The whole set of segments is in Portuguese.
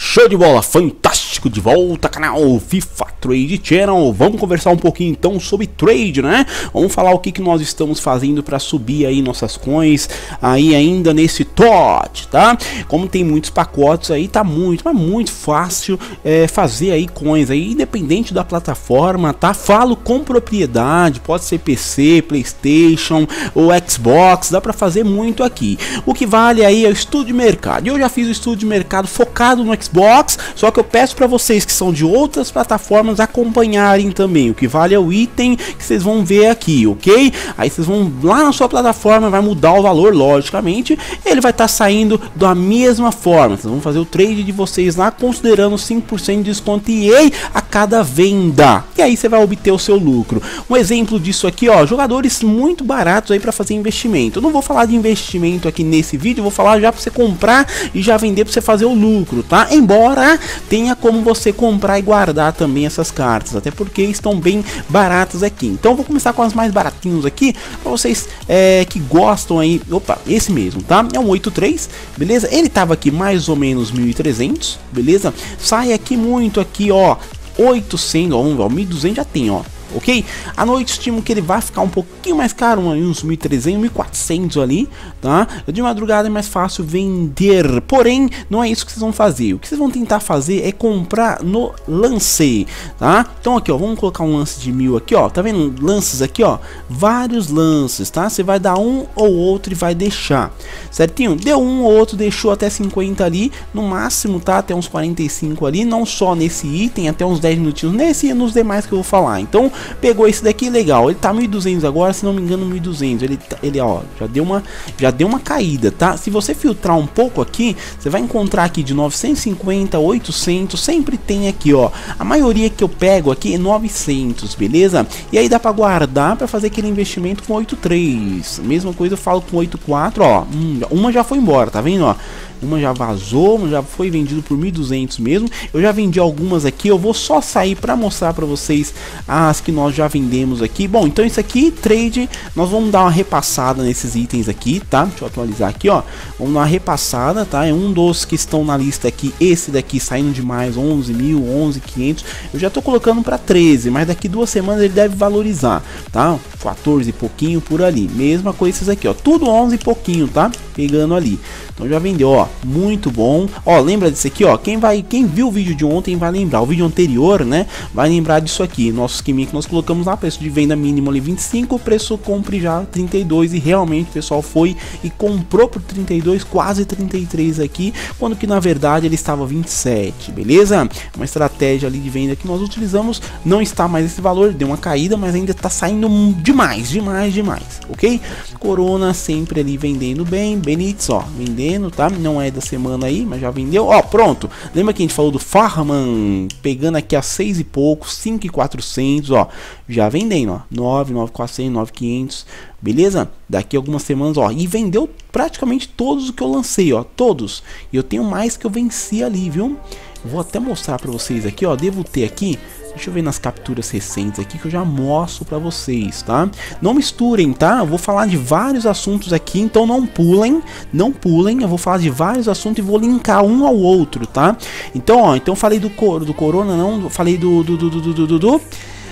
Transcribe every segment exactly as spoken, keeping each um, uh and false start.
Show de bola, fantástico, de volta canal FIFA Trade Channel. Vamos conversar um pouquinho então sobre trade, né? Vamos falar o que, que nós estamos fazendo para subir aí nossas coins aí ainda nesse T O T, tá? Como tem muitos pacotes aí, tá muito, mas muito fácil é, fazer aí coins aí, independente da plataforma, tá? Falo com propriedade, pode ser P C, PlayStation ou Xbox, dá para fazer muito aqui. O que vale aí é o estudo de mercado. Eu já fiz o estudo de mercado focado no Xbox, só que eu peço para vocês que são de outras plataformas acompanharem também. O que vale é o item que vocês vão ver aqui, ok? Aí vocês vão lá na sua plataforma, vai mudar o valor, logicamente, ele vai estar tá saindo da mesma forma. Vocês vão fazer o trade de vocês lá, considerando cinco por cento de desconto E A a cada venda, e aí você vai obter o seu lucro. Um exemplo disso aqui, ó, jogadores muito baratos aí para fazer investimento. Eu não vou falar de investimento aqui nesse vídeo, eu vou falar já para você comprar e já vender para você fazer o lucro, tá? Embora tenha como você comprar e guardar também essas cartas, até porque estão bem baratas aqui. Então eu vou começar com as mais baratinhos aqui para vocês é, que gostam aí. Opa, esse mesmo, tá? É um oito três, beleza? Ele tava aqui mais ou menos mil e trezentos, beleza? Sai aqui muito aqui, ó, oitocentos, ó, mil e duzentos já tem, ó. Ok? À noite estimo que ele vai ficar um pouquinho mais caro, uns mil e trezentos, mil e quatrocentos ali, tá? De madrugada é mais fácil vender, porém não é isso que vocês vão fazer. O que vocês vão tentar fazer é comprar no lance, tá? Então aqui, ó, vamos colocar um lance de mil aqui, ó, tá vendo? Lances aqui, ó, vários lances, tá? Você vai dar um ou outro e vai deixar, certinho? Deu um ou outro, deixou até cinquenta ali, no máximo, tá? Até uns quarenta e cinco ali, não só nesse item, até uns dez minutinhos nesse e nos demais que eu vou falar. Então pegou esse daqui, legal, ele tá mil e duzentos agora, se não me engano mil e duzentos, ele, ele ó, já deu uma já deu uma caída, tá? Se você filtrar um pouco aqui, você vai encontrar aqui de novecentos e cinquenta, oitocentos, sempre tem aqui, ó, a maioria que eu pego aqui é novecentos, beleza? E aí dá pra guardar pra fazer aquele investimento com oito três, mesma coisa eu falo com oito quatro, ó, hum, uma já foi embora, tá vendo, ó? Uma já vazou, uma já foi vendido por mil e duzentos mesmo. Eu já vendi algumas aqui, eu vou só sair para mostrar para vocês as que nós já vendemos aqui. Bom, então isso aqui, trade, nós vamos dar uma repassada nesses itens aqui, tá? Deixa eu atualizar aqui, ó. Vamos dar uma repassada, tá? É um dos que estão na lista aqui, esse daqui saindo de mais onze mil, onze mil e quinhentos. Eu já tô colocando para treze, mas daqui duas semanas ele deve valorizar, tá? quatorze e pouquinho por ali. Mesma coisa esses aqui, ó. Tudo onze e pouquinho, tá? Pegando ali. Então já vendeu, ó, muito bom. Ó, lembra disso aqui, ó, quem vai, quem viu o vídeo de ontem vai lembrar, o vídeo anterior, né, vai lembrar disso aqui, nosso esqueminha que nós colocamos lá, preço de venda mínimo ali vinte e cinco, preço compre já trinta e dois, e realmente o pessoal foi e comprou por trinta e dois, quase trinta e três aqui, quando que na verdade ele estava vinte e sete, beleza? Uma estratégia ali de venda que nós utilizamos, não está mais esse valor, deu uma caída, mas ainda está saindo demais, demais, demais, ok? Corona sempre ali vendendo bem, Benítez, ó, vendendo, tá? Não é da semana aí, mas já vendeu, ó, pronto. Lembra que a gente falou do Farman, pegando aqui a seis e pouco, cinco e quatrocentos, ó, já vendendo, ó, nove, nove quatrocentos, nove quinhentos, beleza? Daqui a algumas semanas, ó, e vendeu praticamente todos os que eu lancei, ó, todos. E eu tenho mais que eu venci ali, viu? Vou até mostrar pra vocês aqui, ó, devo ter aqui. Deixa eu ver nas capturas recentes aqui que eu já mostro pra vocês, tá? Não misturem, tá? Eu vou falar de vários assuntos aqui, então não pulem, não pulem. Eu vou falar de vários assuntos e vou linkar um ao outro, tá? Então, ó, então falei do, cor, do Corona, não, falei do... do, do, do, do, do, do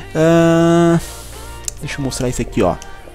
uh, deixa eu mostrar isso aqui, ó.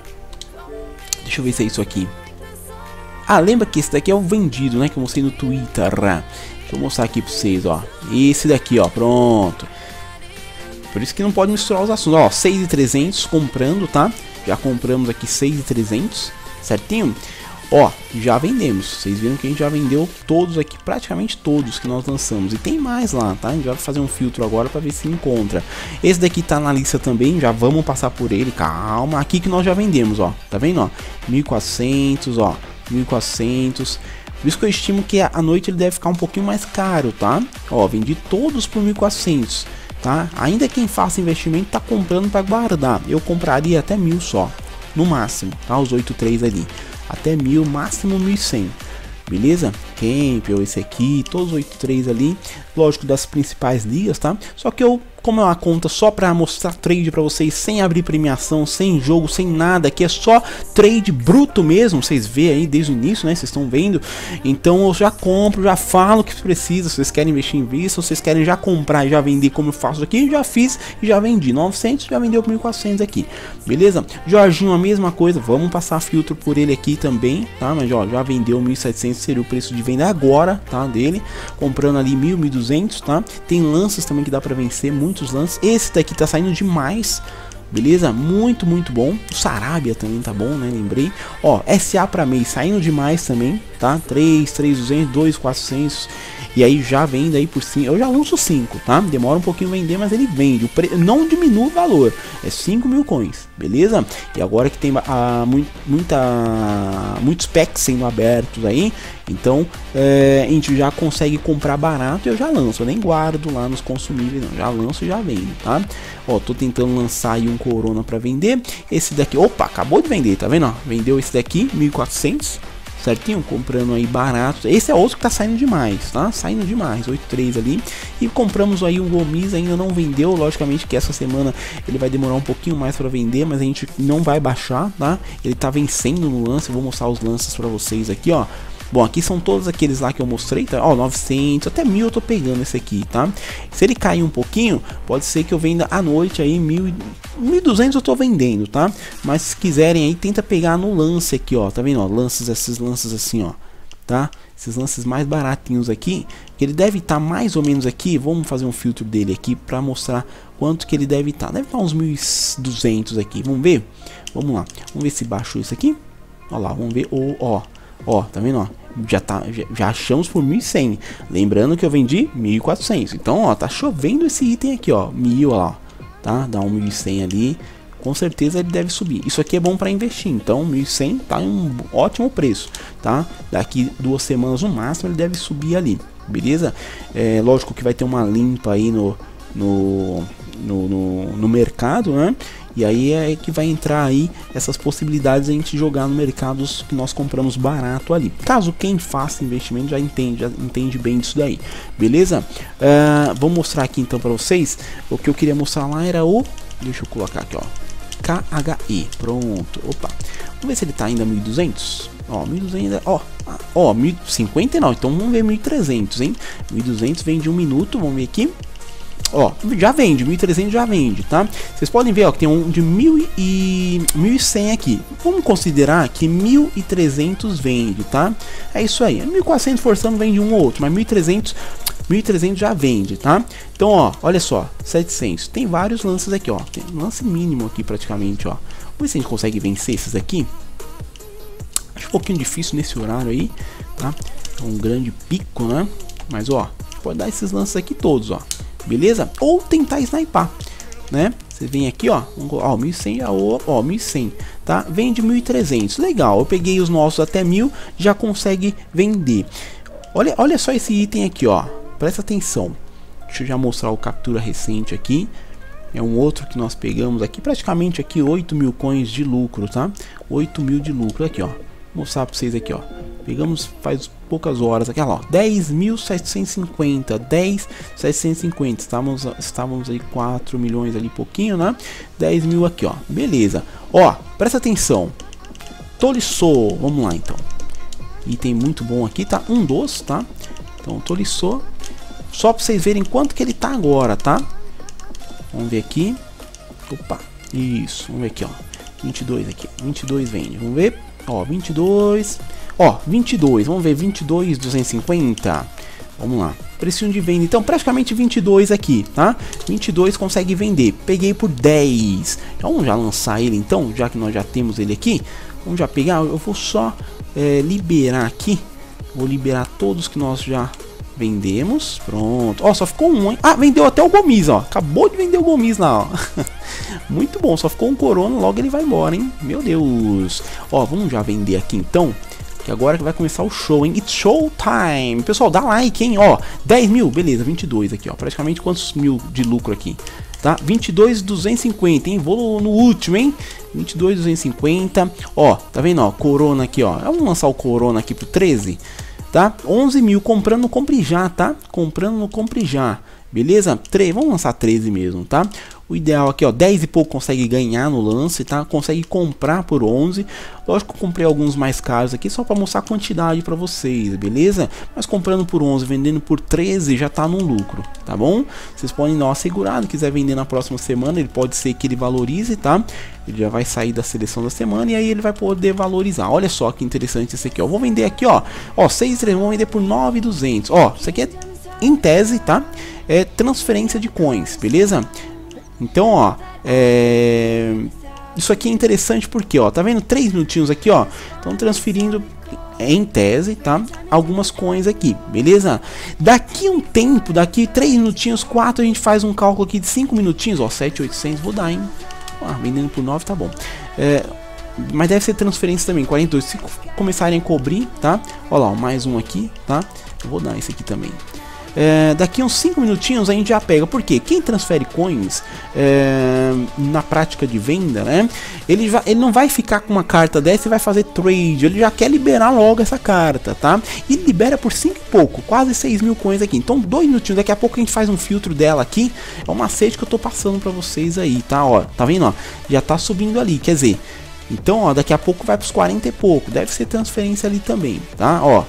Deixa eu ver se é isso aqui. Ah, lembra que esse daqui é o vendido, né? Que eu mostrei no Twitter. Deixa eu mostrar aqui pra vocês, ó. Esse daqui, ó, pronto. Por isso que não pode misturar os assuntos. Ó, seis mil e trezentos comprando, tá? Já compramos aqui seis mil e trezentos, certinho? Ó, já vendemos. Vocês viram que a gente já vendeu todos aqui, praticamente todos que nós lançamos. E tem mais lá, tá? A gente vai fazer um filtro agora para ver se encontra. Esse daqui tá na lista também, já vamos passar por ele. Calma, aqui que nós já vendemos, ó. Tá vendo, ó? mil e quatrocentos, ó. mil e quatrocentos. Por isso que eu estimo que à noite ele deve ficar um pouquinho mais caro, tá? Ó, vendi todos por mil e quatrocentos. Tá? Ainda quem faça investimento tá comprando para guardar. Eu compraria até mil só, no máximo, tá? Os oito três ali, até mil, máximo mil e cem, beleza? Campbell, esse aqui, todos os oito três ali, lógico das principais ligas, tá? Só que eu como é uma conta só para mostrar trade para vocês, sem abrir premiação, sem jogo, sem nada, que é só trade bruto mesmo, vocês vê aí desde o início, né, vocês estão vendo. Então eu já compro, já falo o que precisa, se vocês querem investir em vista, se vocês querem já comprar e já vender como eu faço aqui, já fiz e já vendi, novecentos, já vendeu por mil e quatrocentos aqui, beleza? Jorginho a mesma coisa, vamos passar filtro por ele aqui também, tá? Mas ó, já vendeu mil e setecentos, seria o preço de venda agora, tá, dele, comprando ali mil, mil e duzentos, tá? Tem lanças também que dá para vencer, muito muitos lances. Esse daqui tá saindo demais, beleza? Muito, muito bom. O Sarabia também tá bom, né? Lembrei. Ó, S A para mês saindo demais também, tá? três, três mil e duzentos, dois mil e quatrocentos. E aí já vende aí por cinco. Eu já lanço cinco, tá? Demora um pouquinho vender, mas ele vende. O pre... Não diminui o valor. É cinco mil coins, beleza? E agora que tem a, muita, muitos packs sendo abertos aí, então é, a gente já consegue comprar barato. E eu já lanço, eu nem guardo lá nos consumíveis, não. Já lanço e já vendo, tá? Ó, tô tentando lançar aí um Corona para vender. Esse daqui, opa, acabou de vender, tá vendo? Ó, vendeu esse daqui, mil e quatrocentos. Certinho, comprando aí barato. Esse é outro que tá saindo demais, tá? Saindo demais, oito três ali. E compramos aí um Gomis, ainda não vendeu. Logicamente que essa semana ele vai demorar um pouquinho mais para vender, mas a gente não vai baixar, tá? Ele tá vencendo no lance. Eu vou mostrar os lances para vocês aqui, ó. Bom, aqui são todos aqueles lá que eu mostrei, tá? Ó, novecentos, até mil eu tô pegando esse aqui, tá? Se ele cair um pouquinho, pode ser que eu venda à noite aí, mil, mil e duzentos eu tô vendendo, tá? Mas se quiserem aí, tenta pegar no lance aqui, ó, tá vendo, ó, lances, esses lances assim, ó, tá? Esses lances mais baratinhos aqui, que ele deve estar tá mais ou menos aqui, vamos fazer um filtro dele aqui pra mostrar quanto que ele deve estar. Tá. Deve estar tá uns mil e duzentos aqui, vamos ver? Vamos lá, vamos ver se baixou isso aqui. Ó lá, vamos ver, ó, ó, ó, tá vendo, ó? Já, tá, já, já achamos por mil e cem. Lembrando que eu vendi mil e quatrocentos. Então, ó, tá chovendo esse item aqui, ó. mil, ó lá, tá? Dá um mil e cem ali. Com certeza ele deve subir. Isso aqui é bom para investir. Então, mil e cem tá em um ótimo preço, tá? Daqui duas semanas no máximo ele deve subir ali, beleza? É lógico que vai ter uma limpa aí no, no, no, no, no mercado, né? E aí é que vai entrar aí essas possibilidades de a gente jogar no mercado que nós compramos barato ali. Caso quem faça investimento já entende, já entende bem disso daí, beleza? Uh, vou mostrar aqui então para vocês. O que eu queria mostrar lá era o... Deixa eu colocar aqui, ó. K H E, pronto. Opa, vamos ver se ele tá ainda mil e duzentos. Ó, mil e duzentos ainda, ó, ó, mil e cinquenta e nove. Então vamos ver mil e trezentos, hein? mil e duzentos vende um minuto, vamos ver aqui. Ó, já vende, mil e trezentos já vende, tá? Vocês podem ver, ó, que tem um de mil e cem aqui. Vamos considerar que mil e trezentos vende, tá? É isso aí. mil e quatrocentos forçando vende um ou outro, mas mil e trezentos, mil e trezentos já vende, tá? Então, ó, olha só, setecentos. Tem vários lances aqui, ó. Tem um lance mínimo aqui praticamente, ó. Vamos ver se a gente consegue vencer esses aqui. Acho um pouquinho difícil nesse horário aí, tá? É um grande pico, né? Mas, ó, pode dar esses lances aqui todos, ó. Beleza? Ou tentar snipar, né? Você vem aqui, ó, ó, mil e cem, ó, ó, mil e cem, tá? Vende mil e trezentos, legal. Eu peguei os nossos até mil, já consegue vender. Olha, olha só esse item aqui, ó. Presta atenção. Deixa eu já mostrar o captura recente aqui. É um outro que nós pegamos aqui, praticamente aqui oito mil coins de lucro, tá? oito mil de lucro aqui, ó. Vou mostrar para vocês aqui, ó. Pegamos faz poucas horas aqui, ó, dez mil setecentos e cinquenta, dez mil setecentos e cinquenta, estávamos, estávamos aí quatro milhões ali pouquinho, né? dez mil aqui, ó, beleza. Ó, presta atenção. Tolisso, vamos lá então. Item muito bom aqui, tá? Um dos, tá? Então, Tolisso, só para vocês verem quanto que ele tá agora, tá? Vamos ver aqui. Opa, isso, vamos ver aqui, ó. vinte e dois aqui, vinte e dois vende, vamos ver. Ó, vinte e dois. Ó, vinte e dois, vamos ver, vinte e dois, duzentos e cinquenta. Vamos lá. Precinho de venda, então, praticamente vinte e dois aqui, tá? vinte e dois consegue vender. Peguei por dez. Então, vamos já lançar ele, então, já que nós já temos ele aqui. Vamos já pegar, eu vou só é, liberar aqui. Vou liberar todos que nós já vendemos. Pronto. Ó, só ficou um, hein? Ah, vendeu até o Gomis, ó. Acabou de vender o Gomis lá, ó. Muito bom, só ficou um Corona, logo ele vai embora, hein? Meu Deus. Ó, vamos já vender aqui, então. Que agora que vai começar o show, hein? It's show time. Pessoal, dá like, hein? Ó, dez mil, beleza, vinte e dois aqui, ó. Praticamente quantos mil de lucro aqui? Tá? vinte e dois, duzentos e cinquenta, hein? Vou no último, hein? vinte e dois, duzentos e cinquenta. Ó, tá vendo, ó? Corona aqui, ó. Vamos lançar o Corona aqui pro treze, tá? onze mil comprando no compre já, tá? Comprando no compre já. beleza? três, vamos lançar treze mesmo, tá? O ideal aqui, ó, dez e pouco consegue ganhar no lance, tá? Consegue comprar por onze. Lógico que eu comprei alguns mais caros aqui só para mostrar a quantidade para vocês, beleza? Mas comprando por onze, vendendo por treze, já tá no lucro, tá bom? Vocês podem dar uma segurada, quiser vender na próxima semana, ele pode ser que ele valorize, tá? Ele já vai sair da seleção da semana e aí ele vai poder valorizar. Olha só que interessante esse aqui, ó. Vou vender aqui, ó. Ó, seis, três, vou vender por nove mil e duzentos. Ó, isso aqui é em tese, tá? É transferência de coins, beleza? Então, ó, é... isso aqui é interessante porque, ó, tá vendo? três minutinhos aqui, ó, estão transferindo em tese, tá? Algumas coins aqui, beleza? Daqui um tempo, daqui três minutinhos, quatro, a gente faz um cálculo aqui de cinco minutinhos, ó, sete mil e oitocentos, vou dar, hein? Ah, vendendo por nove, tá bom. É... Mas deve ser transferência também, quarenta e dois, se começarem a cobrir, tá? Olha lá, mais um aqui, tá? Eu vou dar esse aqui também. É, daqui uns cinco minutinhos a gente já pega, porque quem transfere coins é, na prática de venda, né, ele, já, ele não vai ficar com uma carta dessa e vai fazer trade, ele já quer liberar logo essa carta, tá? E libera por cinco e pouco, quase seis mil coins aqui. Então dois minutinhos, daqui a pouco a gente faz um filtro dela aqui. É um macete que eu tô passando pra vocês aí, tá? Ó, tá vendo, ó, já tá subindo ali, quer dizer, então, ó, daqui a pouco vai pros quarenta e pouco, deve ser transferência ali também, tá? Ó,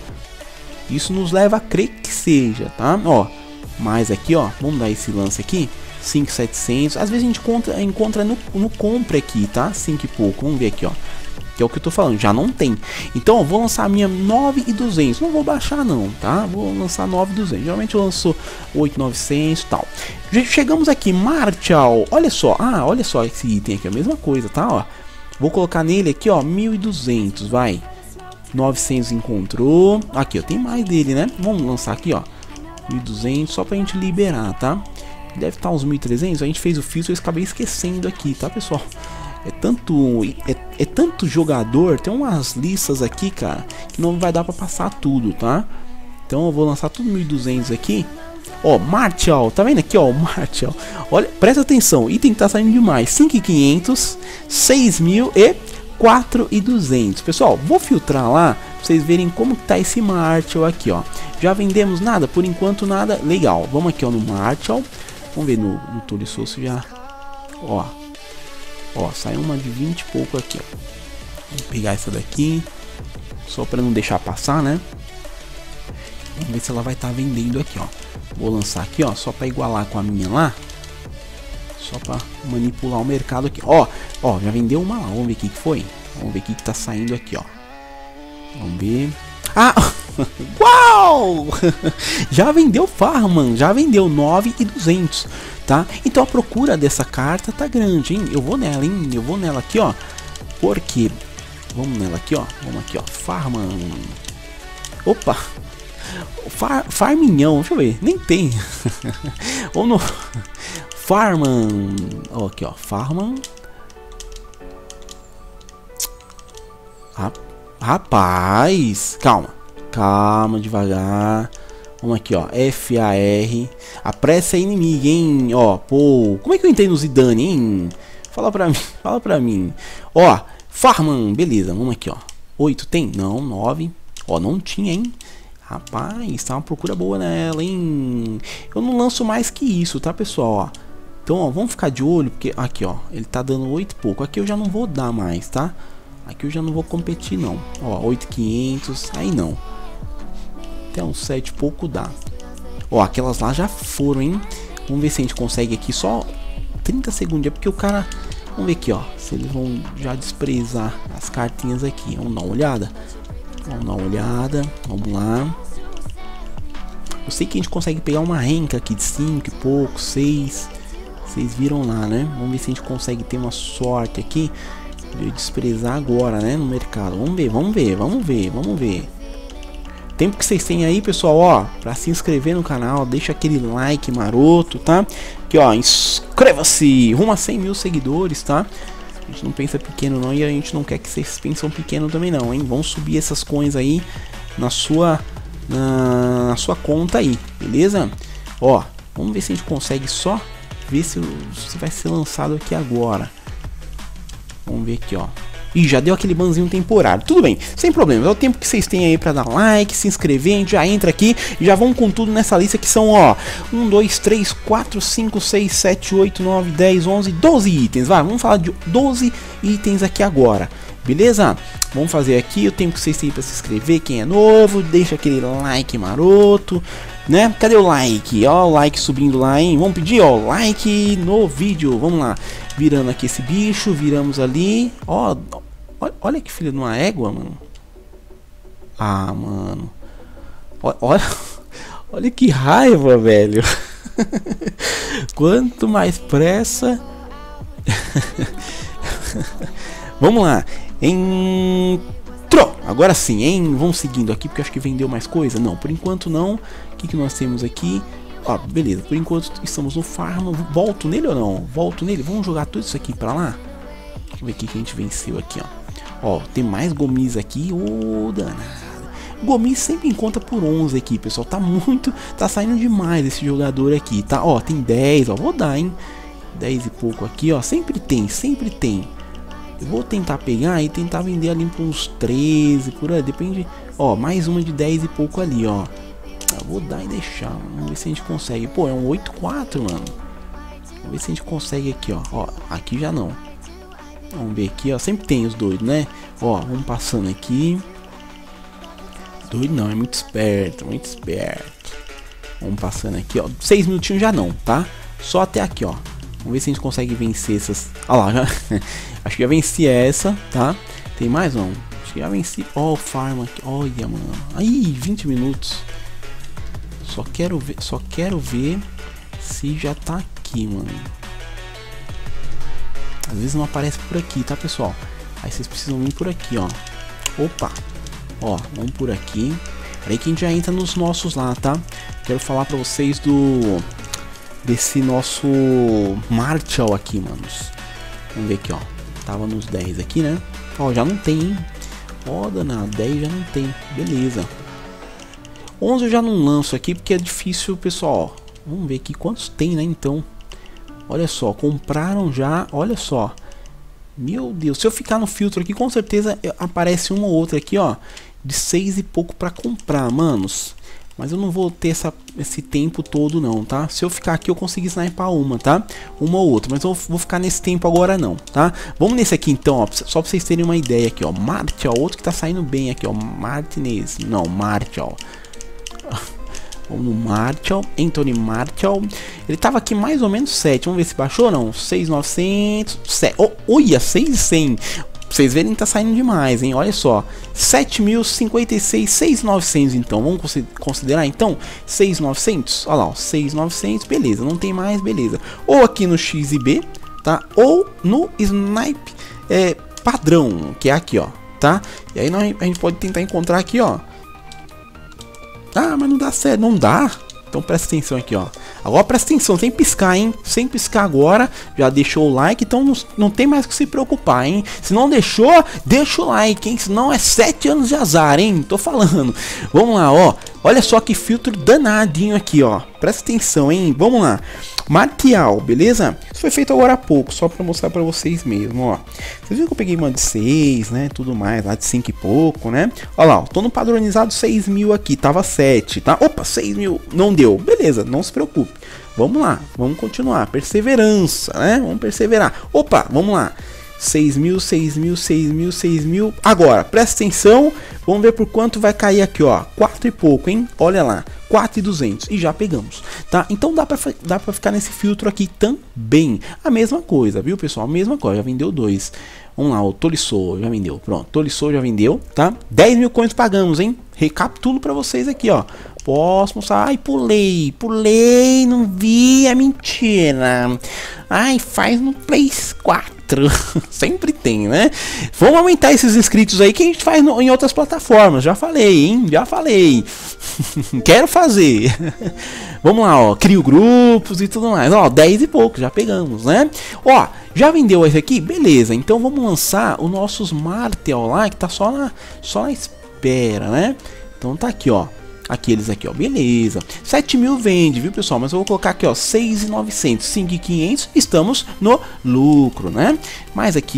isso nos leva a crer que seja, tá? Ó, mais aqui, ó, vamos dar esse lance aqui, cinco mil e setecentos, às vezes a gente encontra, encontra no, no compra aqui, tá? cinco e pouco, vamos ver aqui, ó, que é o que eu tô falando, já não tem. Então, ó, vou lançar a minha nove mil e duzentos, não vou baixar não, tá? Vou lançar nove mil e duzentos, geralmente eu lanço oito mil e novecentos e tal. Chegamos aqui, Martial, olha só, ah, olha só esse item aqui, a mesma coisa, tá? Ó, vou colocar nele aqui, ó, mil e duzentos, vai. novecentos encontrou. Aqui, ó, tem mais dele, né? Vamos lançar aqui, ó, mil e duzentos, só pra gente liberar, tá? Deve estar uns mil e trezentos. A gente fez o filtro, eu acabei esquecendo aqui, tá, pessoal? É tanto, é, é tanto jogador, tem umas listas aqui, cara, que não vai dar pra passar tudo, tá? Então eu vou lançar tudo mil e duzentos aqui. Ó, Martial, tá vendo aqui, ó, Martial. Olha, presta atenção, item que tá saindo demais. cinco mil e quinhentos, seis mil e quatro mil e duzentos. Pessoal, vou filtrar lá pra vocês verem como que tá esse Martial aqui, ó. Já vendemos nada? Por enquanto nada. Legal, vamos aqui, ó, no Martial. Vamos ver no, no Tulissoso já. Ó, ó, saiu uma de vinte e pouco aqui, ó. Vou pegar essa daqui, só pra não deixar passar, né? Vamos ver se ela vai estar tá vendendo aqui, ó. Vou lançar aqui, ó, só pra igualar com a minha lá. Só pra manipular o mercado aqui. Ó, ó, já vendeu uma lá. Vamos ver o que que foi. Vamos ver o que que tá saindo aqui, ó. Vamos ver. Ah! Uau! Já vendeu Farman. Já vendeu nove mil e duzentos, tá? Então a procura dessa carta tá grande, hein? Eu vou nela, hein? Eu vou nela aqui, ó. Porque... Vamos nela aqui, ó. Vamos aqui, ó. Farman. Opa! Far, Farminhão. Deixa eu ver. Nem tem. Ou no... Farman, ó, aqui, ó, Farman. Rapaz, calma, calma, devagar. Vamos aqui, ó, F A R. A pressa é inimiga, hein? Ó, pô, como é que eu entendo o Zidane, hein? Fala pra mim, fala pra mim. Ó, Farman, beleza, vamos aqui, ó. oito tem? Não, nove. Ó, não tinha, hein? Rapaz, tá uma procura boa nela, hein? Eu não lanço mais que isso, tá, pessoal? Ó. Então, ó, vamos ficar de olho, porque aqui, ó, ele tá dando oito e pouco. Aqui eu já não vou dar mais, tá? Aqui eu já não vou competir, não. Ó, oito mil e quinhentos, aí não. Até uns sete e pouco dá. Ó, aquelas lá já foram, hein? Vamos ver se a gente consegue aqui só trinta segundos. É porque o cara... Vamos ver aqui, ó, se eles vão já desprezar as cartinhas aqui. Vamos dar uma olhada. Vamos dar uma olhada. Vamos lá. Eu sei que a gente consegue pegar uma renca aqui de cinco e pouco, seis... Vocês viram lá, né? Vamos ver se a gente consegue ter uma sorte aqui de desprezar agora, né? No mercado. Vamos ver, vamos ver, vamos ver, vamos ver. Tempo que vocês têm aí, pessoal, ó, pra se inscrever no canal, deixa aquele like maroto, tá? Aqui, ó, inscreva-se! Rumo a cem mil seguidores, tá? A gente não pensa pequeno não e a gente não quer que vocês pensam pequeno também não, hein? Vamos subir essas coins aí na sua, na, na sua conta aí, beleza? Ó, vamos ver se a gente consegue só... Ver se, se vai ser lançado aqui agora. Vamos ver aqui, ó. Ih, já deu aquele banzinho temporário. Tudo bem, sem problemas. É o tempo que vocês têm aí pra dar like, se inscrever. A gente já entra aqui e já vamos com tudo nessa lista que são, ó, um, dois, três, quatro, cinco, seis, sete, oito, nove, dez, onze, doze itens. Vai, vamos falar de doze itens aqui agora. Beleza? Vamos fazer aqui o tempo que vocês têm para se inscrever. Quem é novo, deixa aquele like maroto, né? Cadê o like? Ó, o like subindo lá, hein? Vamos pedir, ó, like no vídeo. Vamos lá. Virando aqui esse bicho, viramos ali. Ó, olha que filho de uma égua, mano. Ah, mano. Olha, olha que raiva, velho. Quanto mais pressa. Vamos lá. Entrou. Agora sim, hein? Vamos seguindo aqui porque acho que vendeu mais coisa. Não, por enquanto não. O que, que nós temos aqui? Ó, beleza. Por enquanto estamos no farm. Volto nele ou não? Volto nele. Vamos jogar tudo isso aqui pra lá. Deixa eu ver o que, que a gente venceu aqui, ó. Ó, tem mais gomis aqui. Ô, oh, danado. Gomis sempre encontra por onze aqui, pessoal. Tá muito... Tá saindo demais esse jogador aqui, tá? Ó, tem dez, ó. Vou dar, hein? dez e pouco aqui, ó. Sempre tem, sempre tem. Eu vou tentar pegar e tentar vender ali por uns treze, por aí, depende. Ó, mais uma de dez e pouco ali, ó. Eu vou dar e deixar, vamos ver se a gente consegue. Pô, é um oito quatro, mano. Vamos ver se a gente consegue aqui, ó. Ó, aqui já não. Vamos ver aqui, ó. Sempre tem os doidos, né? Ó, vamos passando aqui. Doido não, é muito esperto, muito esperto. Vamos passando aqui, ó. seis minutinhos já não, tá? Só até aqui, ó. Vamos ver se a gente consegue vencer essas. Olha lá, já... acho que já venci essa, tá? Tem mais não? Acho que já venci. Ó, oh, o farm aqui. Olha, mano. Aí, vinte minutos. Só quero ver, só quero ver se já tá aqui, mano. Às vezes não aparece por aqui, tá, pessoal? Aí vocês precisam vir por aqui, ó. Opa. Ó, vamos por aqui. Aí que a gente já entra nos nossos lá, tá? Quero falar pra vocês do... desse nosso Marshall aqui, manos. Vamos ver aqui, ó. Tava nos dez aqui, né? Ó, já não tem, hein? Ó, danado, dez já não tem. Beleza. onze eu já não lanço aqui porque é difícil, pessoal. Ó, vamos ver aqui quantos tem, né? Então, olha só. Compraram já, olha só. Meu Deus, se eu ficar no filtro aqui, com certeza aparece uma ou outra aqui, ó. De seis e pouco pra comprar, manos. Mas eu não vou ter essa, esse tempo todo não, tá? Se eu ficar aqui eu consigo sniper uma, tá? Uma ou outra, mas eu vou ficar nesse tempo agora não, tá? Vamos nesse aqui então, ó, só pra vocês terem uma ideia aqui, ó. Marshall, outro que tá saindo bem aqui, ó. Martinez, não, Marshall. Vamos no Marshall, Anthony Marshall. Ele tava aqui mais ou menos sete, vamos ver se baixou ou não. seis mil e novecentos, sete, oh, olha, seis mil e cem. Vocês verem que tá saindo demais, hein? Olha só, sete mil e cinquenta e seis, seis mil e novecentos então, vamos considerar então seis mil e novecentos, olha lá, ó, seis mil e novecentos, beleza, não tem mais, beleza. Ou aqui no X I B, tá? Ou no Snipe é, padrão, que é aqui, ó, tá? E aí nós, a gente pode tentar encontrar aqui, ó. Ah, mas não dá certo, não dá? Então presta atenção aqui, ó. Agora presta atenção, sem piscar, hein? Sem piscar agora. Já deixou o like, então não, não tem mais que se preocupar, hein? Se não deixou, deixa o like, hein? Senão é sete anos de azar, hein? Tô falando. Vamos lá, ó. Olha só que filtro danadinho aqui, ó. Presta atenção, hein? Vamos lá. Martial, beleza? Isso foi feito agora há pouco, só pra mostrar pra vocês mesmo, ó. Vocês viram que eu peguei uma de seis, né? Tudo mais, lá de cinco e pouco, né? Olha lá, ó. Tô no padronizado seis mil aqui, tava sete, tá? Opa, seis mil, não deu. Beleza, não se preocupe. Vamos lá, vamos continuar. Perseverança, né? Vamos perseverar. Opa, vamos lá. seis mil, seis mil, seis mil, seis mil. Agora, presta atenção. Vamos ver por quanto vai cair aqui, ó. quatro e pouco, hein? Olha lá. quatro mil e duzentos. E já pegamos, tá? Então dá pra, dá pra ficar nesse filtro aqui também. A mesma coisa, viu, pessoal? A mesma coisa. Já vendeu dois. Vamos lá, o Tolisso já vendeu. Pronto, Tolisso já vendeu, tá? dez mil coins pagamos, hein? Recapitulo pra vocês aqui, ó. Posso mostrar? Ai, pulei, pulei, não vi, é mentira. Ai, faz no Play quatro. Sempre tem, né? Vamos aumentar esses inscritos aí que a gente faz no, em outras plataformas. Já falei, hein? Já falei. Quero fazer. Vamos lá, ó. Crio grupos e tudo mais. Ó, dez e pouco, já pegamos, né? Ó, já vendeu esse aqui? Beleza. Então vamos lançar os nossos Martel lá, que tá só na, só na espera, né? Então tá aqui, ó. Aqueles aqui, ó, beleza. sete mil vende, viu, pessoal? Mas eu vou colocar aqui, ó, seis mil e novecentos, cinco mil e quinhentos. Estamos no lucro, né? Mas aqui,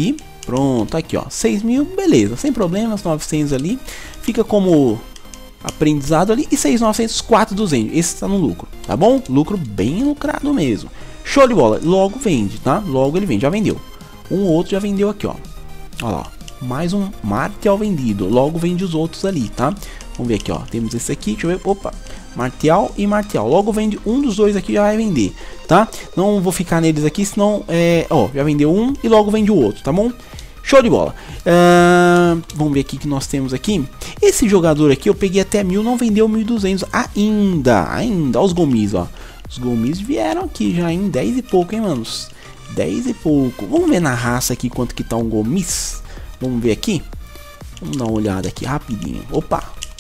Pronto, aqui ó, seis mil, beleza, sem problemas, novecentos ali, fica como aprendizado ali, e seis mil e novecentos, quatro mil e duzentos, esse tá no lucro, tá bom? Lucro bem lucrado mesmo, show de bola, logo vende, tá? Logo ele vende, já vendeu, um outro já vendeu aqui ó, olha lá, mais um martel vendido, logo vende os outros ali, tá? Vamos ver aqui ó, temos esse aqui, deixa eu ver, opa, martel e martel, logo vende um dos dois aqui, já vai vender, tá? Não vou ficar neles aqui, senão, é, ó, já vendeu um e logo vende o outro, tá bom? Show de bola. Uh, vamos ver aqui que nós temos aqui. Esse jogador aqui eu peguei até mil, não vendeu mil e duzentos ainda. Ainda. Olha os gomis, ó. Os gomis vieram aqui já em dez e pouco, hein, manos? dez e pouco. Vamos ver na raça aqui quanto que tá um gomis. Vamos ver aqui. Vamos dar uma olhada aqui rapidinho. Opa.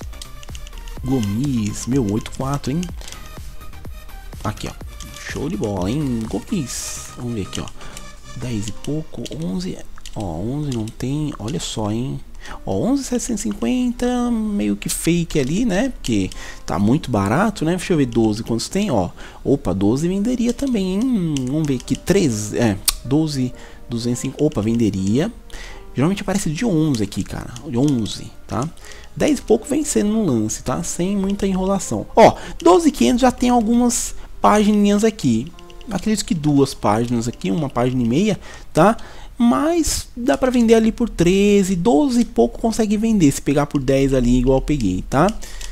Gomis. Meu, oito quatro, hein? Aqui, ó. Show de bola, hein? Gomis. Vamos ver aqui, ó. dez e pouco. onze. Ó, onze não tem, olha só, hein. Ó, onze mil setecentos e cinquenta, meio que fake ali, né? Porque tá muito barato, né? Deixa eu ver doze quantos tem, ó. Opa, doze venderia também, hein. Vamos ver aqui, treze, é, doze mil duzentos e cinquenta, opa, venderia. Geralmente aparece de onze aqui, cara, de onze, tá? dez e pouco vencendo no lance, tá? Sem muita enrolação. Ó, doze mil e quinhentos já tem algumas páginas aqui. Acredito que duas páginas aqui, uma página e meia, tá? Mas dá pra vender ali por treze, doze e pouco consegue vender. Se pegar por dez ali, igual eu peguei, tá?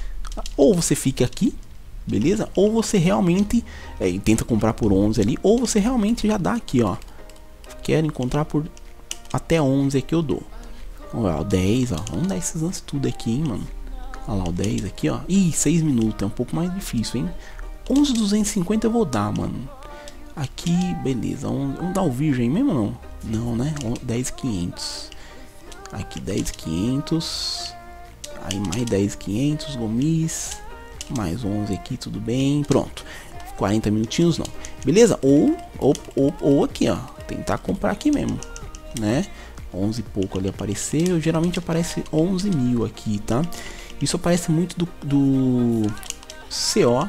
Ou você fica aqui, beleza? Ou você realmente é, tenta comprar por onze ali. Ou você realmente já dá aqui, ó. Quero encontrar por até onze aqui eu dou. Olha lá, o dez, ó. Vamos dar esses lances tudo aqui, hein, mano. Olha lá, o dez aqui, ó. Ih, seis minutos, é um pouco mais difícil, hein. onze mil duzentos e cinquenta eu vou dar, mano. Aqui, beleza. Vamos, vamos dar o virgem mesmo ou não? Não, né? dez mil e quinhentos. Aqui dez mil e quinhentos. Aí mais dez mil e quinhentos gomis. Mais onze aqui, tudo bem. Pronto. quarenta minutinhos não. Beleza? Ou, ou, ou, ou aqui, ó. Tentar comprar aqui mesmo, né? onze e pouco ali apareceu. Geralmente aparece onze mil aqui, tá? Isso aparece muito do, do C O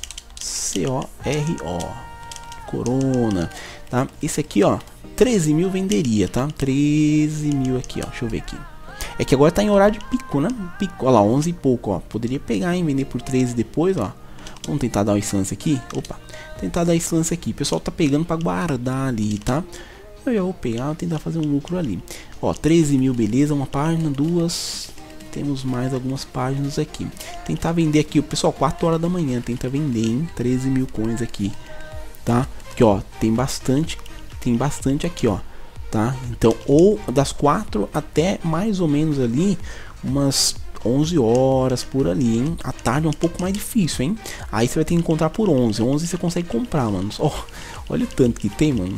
C O R O Corona, tá? Esse aqui, ó, treze mil venderia, tá? treze mil aqui, ó. Deixa eu ver aqui. É que agora tá em horário de pico, né? Pico, ó lá, onze e pouco, ó. Poderia pegar, hein? Vender por treze depois, ó. Vamos tentar dar esse lance aqui. Opa, tentar dar esse lance aqui. O pessoal tá pegando pra guardar ali, tá? Eu já vou pegar, vou tentar fazer um lucro ali. Ó, treze mil, beleza. Uma página, duas. Temos mais algumas páginas aqui. Tentar vender aqui, o pessoal, quatro horas da manhã. Tenta vender, hein? treze mil coins aqui, tá? Aqui, ó, tem bastante, tem bastante aqui, ó, tá? Então, ou das quatro até mais ou menos ali umas onze horas por ali, hein? A tarde é um pouco mais difícil, hein? Aí você vai ter que encontrar por onze. onze você consegue comprar, mano. Ó, olha o tanto que tem, mano.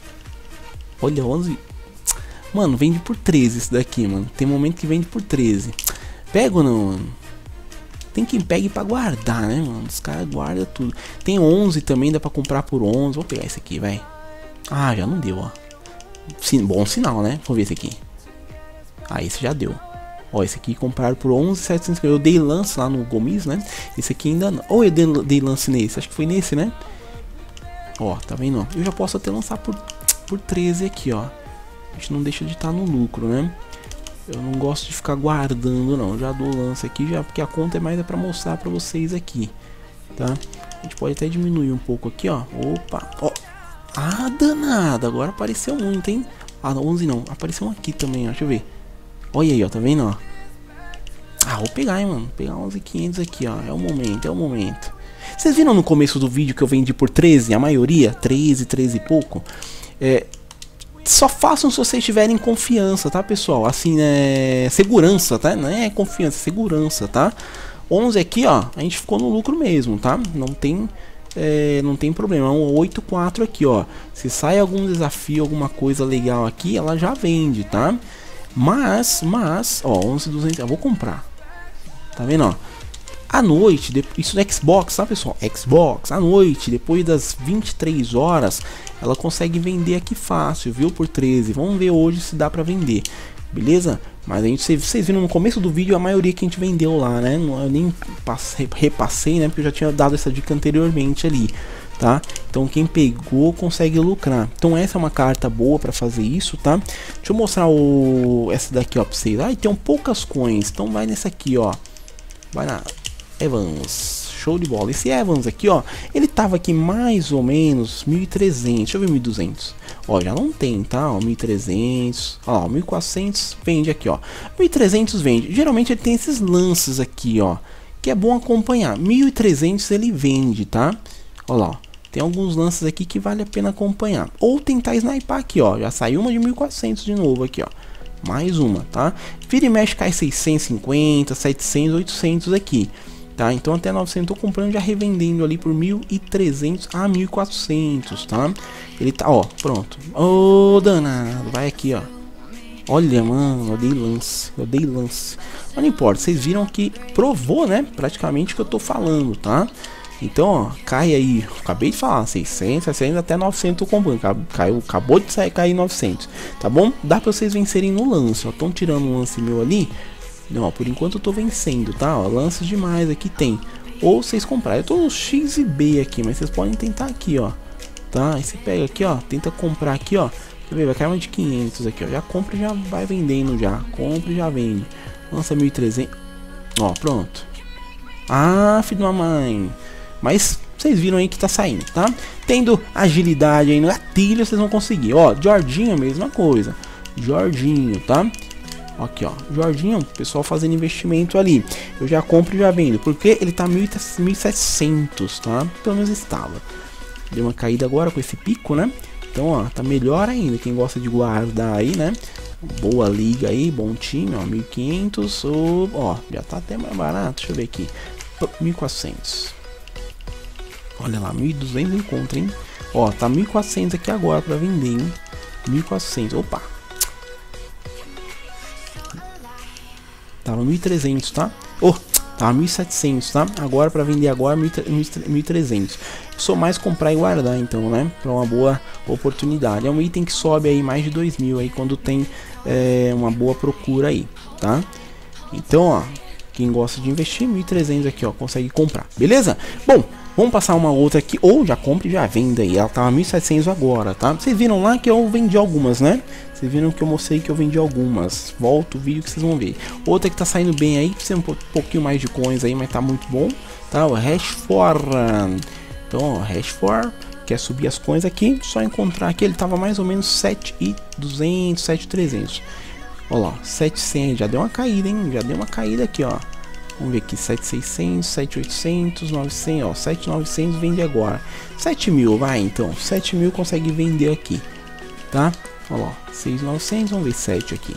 Olha, onze. Mano, vende por treze isso daqui, mano. Tem momento que vende por treze. Pega ou não, mano? Tem quem pegue pra guardar, né, mano? Os caras guardam tudo. Tem onze também, dá pra comprar por onze. Vou pegar esse aqui, vai. Ah, já não deu, ó. Sim, bom sinal, né? Vamos ver esse aqui. Ah, esse já deu. Ó, esse aqui compraram por onze mil setecentos e cinquenta. Eu dei lance lá no Gomis, né? Esse aqui ainda não. Ou eu dei, dei lance nesse. Acho que foi nesse, né? Ó, tá vendo? Eu já posso até lançar por, por treze aqui, ó. A gente não deixa de estar no lucro, né? Eu não gosto de ficar guardando, não. Já dou lance aqui, já, porque a conta é mais é pra mostrar pra vocês aqui, tá? A gente pode até diminuir um pouco aqui, ó. Opa, ó. Ah, danada. Agora apareceu muito, hein? Ah, onze não. Apareceu um aqui também, ó. Deixa eu ver. Olha aí, ó. Tá vendo, ó? Ah, vou pegar, hein, mano. Vou pegar onze mil e quinhentos aqui, ó. É o momento, é o momento. Vocês viram no começo do vídeo que eu vendi por treze? A maioria? treze, treze e pouco. É... Só façam se vocês tiverem confiança, tá, pessoal? Assim, é... segurança, tá? Não é confiança, é segurança, tá? onze aqui, ó, a gente ficou no lucro mesmo, tá? Não tem, é... não tem problema. Um oito quatro aqui, ó. Se sai algum desafio, alguma coisa legal aqui, ela já vende, tá? Mas, mas, ó, onze mil e duzentos, eu vou comprar. Tá vendo, ó? À noite, isso no Xbox, tá, pessoal? Xbox, à noite, depois das vinte e três horas, ela consegue vender aqui fácil, viu? Por treze. Vamos ver hoje se dá pra vender. beleza? Mas a gente, vocês viram no começo do vídeo a maioria que a gente vendeu lá, né? Eu nem passei, repassei, né? Porque eu já tinha dado essa dica anteriormente ali, tá? Então quem pegou consegue lucrar. Então essa é uma carta boa para fazer isso, tá? Deixa eu mostrar o essa daqui, ó, pra vocês. Ah, tem poucas coins, então vai nessa aqui, ó. Vai na Evans. Show de bola. Esse Evans aqui, ó, ele tava aqui mais ou menos mil e trezentos. Deixa eu ver mil e duzentos. Ó, já não tem, tá? Ó, mil e trezentos. Ó, mil e quatrocentos vende aqui, ó. mil e trezentos vende. Geralmente ele tem esses lances aqui, ó, que é bom acompanhar. mil e trezentos ele vende, tá? Ó lá, ó. Tem alguns lances aqui que vale a pena acompanhar. Ou tentar snipar aqui, ó. Já saiu uma de mil e quatrocentos de novo aqui, ó. Mais uma, tá? Vira e mexe cai seiscentos e cinquenta, setecentos, oitocentos aqui. Tá, então até novecentos eu tô comprando, já revendendo ali por mil e trezentos a mil e quatrocentos, tá? Ele tá, ó, pronto. Ô, oh, danado, vai aqui, ó. Olha, mano, eu dei lance, eu dei lance. Mas não importa, vocês viram que provou, né, praticamente o que eu tô falando, tá? Então, ó, cai aí, acabei de falar, seiscentos, seiscentos até novecentos eu tô comprando. Caiu, acabou de sair, cair novecentos, tá bom? Dá pra vocês vencerem no lance, ó, tão tirando um lance meu ali. Não, ó, por enquanto eu tô vencendo, tá? Ó, lances demais aqui tem. Ou vocês comprarem. Eu tô no X e B aqui, mas vocês podem tentar aqui, ó. Tá? Aí você pega aqui, ó. Tenta comprar aqui, ó. Quer ver? Vai cair uma de quinhentos aqui, ó. Já compra e já vai vendendo já. Compra e já vende. Lança mil e trezentos. Ó, pronto. Ah, filho da mãe. Mas vocês viram aí que tá saindo, tá? Tendo agilidade aí no gatilho, vocês vão conseguir. Ó, Jorginho, a mesma coisa. Jorginho, tá? Aqui, ó, Jorginho, pessoal fazendo investimento ali. Eu já compro e já vendo, porque ele tá mil e setecentos, tá? Pelo menos estava. Deu uma caída agora com esse pico, né? Então, ó, tá melhor ainda. Quem gosta de guardar aí, né? Boa liga aí, bom time, ó, mil e quinhentos. Ó, ó, já tá até mais barato. Deixa eu ver aqui. mil e quatrocentos. Olha lá, mil e duzentos encontra, hein? Ó, tá mil e quatrocentos aqui agora pra vender, hein? mil e quatrocentos. Opa. Tava mil e trezentos, tá? Oh, tava mil e setecentos, tá? Agora para vender agora mil e trezentos. Sou mais comprar e guardar, então, né? Para uma boa oportunidade. É um item que sobe aí mais de dois mil aí quando tem é, uma boa procura aí, tá? Então, ó, quem gosta de investir, mil e trezentos aqui, ó, consegue comprar, beleza? Bom, vamos passar uma outra aqui, ou já compre e já venda aí. Ela tava mil e setecentos agora, tá? Vocês viram lá que eu vendi algumas, né? Vocês viram que eu mostrei que eu vendi algumas. Volta o vídeo que vocês vão ver. Outra que tá saindo bem aí, precisa um pouquinho mais de coins aí, mas tá muito bom, tá? O Rashford. Então, ó, Rashford quer subir as coins aqui, só encontrar aqui, ele tava mais ou menos sete mil e duzentos, sete mil e trezentos. Olha lá, setecentos, já deu uma caída, hein? Já deu uma caída aqui, ó. Vamos ver aqui, sete mil e seiscentos, sete mil e oitocentos, novecentos, ó, sete mil e novecentos vende agora. sete mil, vai então, sete mil consegue vender aqui, tá? Olha lá, seis mil e novecentos, vamos ver sete aqui.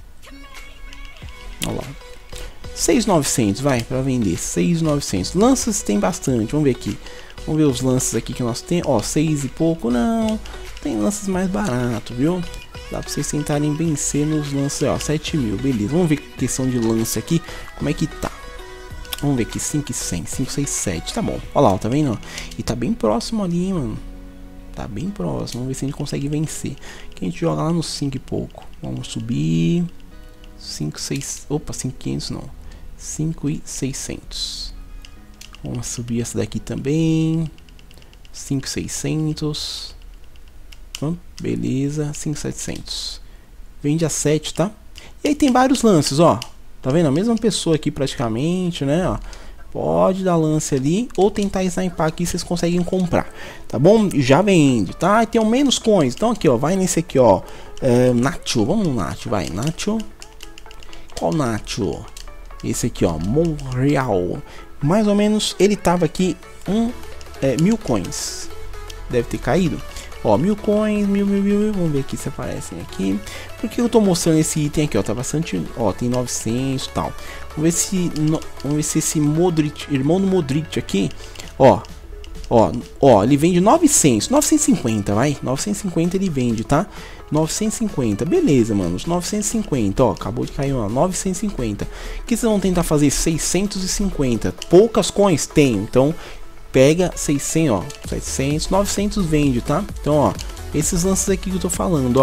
Olha lá, seis mil e novecentos, vai, para vender, seis mil e novecentos. Lances tem bastante, vamos ver aqui. Vamos ver os lances aqui que nós temos, ó, seis e pouco, não. Tem lances mais baratos, viu? Dá pra vocês tentarem vencer nos lances, ó, sete mil, beleza. Vamos ver questão de lance aqui, como é que tá. Vamos ver aqui, cinco e cem, cinco, seis, sete, tá bom. Olha lá, tá vendo? E tá bem próximo ali, mano. Tá bem próximo, vamos ver se a gente consegue vencer. Que a gente joga lá no cinco e pouco. Vamos subir. cinco, seis, opa, cinco mil e quinhentos não. cinco mil e seiscentos. Vamos subir essa daqui também. cinco mil e seiscentos. Hum, beleza, cinco mil e setecentos. Vende a sete, tá? E aí tem vários lances, ó. Tá vendo? A mesma pessoa aqui praticamente, né? Ó. Pode dar lance ali ou tentar snipar aqui, vocês conseguem comprar, tá bom? Já vende, tá? E tem um menos coins, então aqui, ó, vai nesse aqui, ó, é, Nacho, vamos no Nacho, vai, Nacho. Qual Nacho? Esse aqui, ó, Monreal. Mais ou menos, ele tava aqui um é, mil coins. Deve ter caído. Ó, mil coins, mil, mil, mil, vamos ver aqui se aparecem aqui. Por que eu tô mostrando esse item aqui, ó, tá bastante, ó, tem novecentos e tal. Vamos ver se, no, vamos ver se esse Modric, irmão do Modric aqui, ó, ó, ó, ele vende novecentos, novecentos e cinquenta, vai, novecentos e cinquenta ele vende, tá? novecentos e cinquenta, beleza, mano, novecentos e cinquenta, ó, acabou de cair, ó, novecentos e cinquenta. O que vocês vão tentar fazer? seiscentos e cinquenta, poucas coins tem, então pega seiscentos, ó, setecentos, novecentos vende, tá? Então, ó, esses lances aqui que eu tô falando, ó,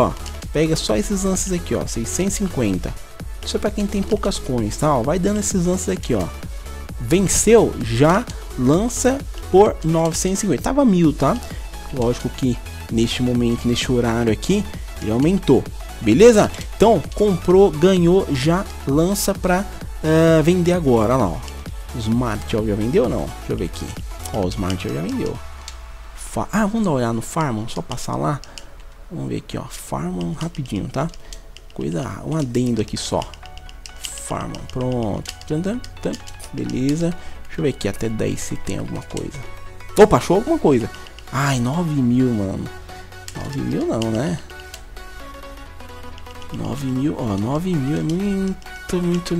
pega só esses lances aqui, ó, seiscentos e cinquenta. Isso é pra quem tem poucas coins, tá? Ó, vai dando esses lances aqui, ó. Venceu, já lança por novecentos e cinquenta. Tava mil, tá? Lógico que neste momento, neste horário aqui, ele aumentou. Beleza? Então, comprou, ganhou, já lança pra uh, vender agora. Olha lá, ó. O Smart já vendeu ou não? Deixa eu ver aqui. Ó, o Smart já vendeu. Fa ah, vamos dar uma olhada no Farmon, só passar lá. Vamos ver aqui, ó. Farmon rapidinho, tá? Coisa, um adendo aqui só. Farmon, pronto. Beleza. Deixa eu ver aqui até dez se tem alguma coisa. Opa, achou alguma coisa. Ai, nove mil, mano. nove mil não, né? nove mil, ó, nove mil é muito, muito,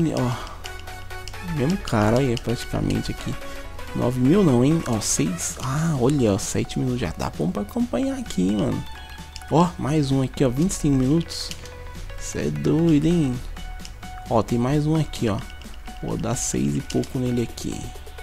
ó. Mesmo cara aí, praticamente aqui. nove mil não, hein? Ó, seis. Ah, olha, ó, sete minutos. Já dá bom pra acompanhar aqui, mano. Ó, mais um aqui, ó, vinte e cinco minutos. Isso é doido, hein? Ó, tem mais um aqui, ó. Vou dar seis e pouco nele aqui.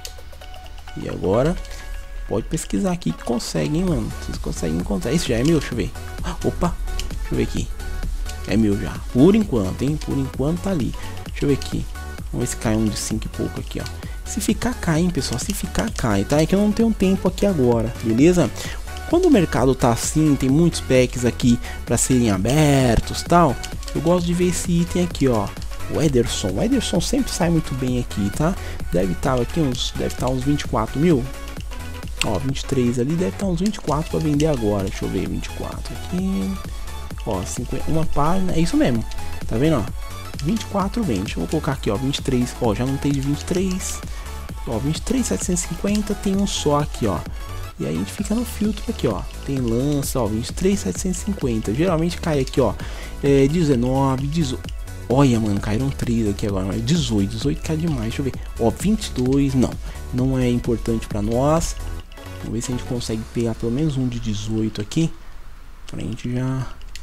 E agora, pode pesquisar aqui que consegue, hein, mano. Vocês conseguem encontrar. Esse já é meu, deixa eu ver. Opa, deixa eu ver aqui. É meu já. Por enquanto, hein? Por enquanto tá ali. Deixa eu ver aqui. Vamos ver se cai um de cinco e pouco aqui, ó. Se ficar, cai, hein, pessoal. Se ficar, cai, tá? É que eu não tenho tempo aqui agora, beleza? Quando o mercado tá assim, tem muitos packs aqui para serem abertos, tal. Eu gosto de ver esse item aqui, ó. O Ederson. O Ederson sempre sai muito bem aqui, tá? Deve estar aqui uns, deve estar uns vinte e quatro mil. Ó, vinte e três ali, deve estar uns vinte e quatro para vender agora. Deixa eu ver, vinte e quatro aqui. Ó, cinquenta, uma página, é isso mesmo. Tá vendo, ó? vinte e quatro vende. Deixa eu colocar aqui, ó, vinte e três. Ó, já não tem de vinte e três. Ó, vinte e três, setecentos e cinquenta, tem um só aqui, ó. E aí a gente fica no filtro aqui, ó. Tem lança, ó, vinte e três, setecentos e cinquenta. Geralmente cai aqui, ó, é, dezenove, dezoito. Olha, mano, caíram três aqui agora. dezoito, dezoito cai demais. Deixa eu ver. Ó, vinte e dois, não. Não é importante pra nós. Vamos ver se a gente consegue pegar pelo menos um de dezoito aqui. Pra gente já...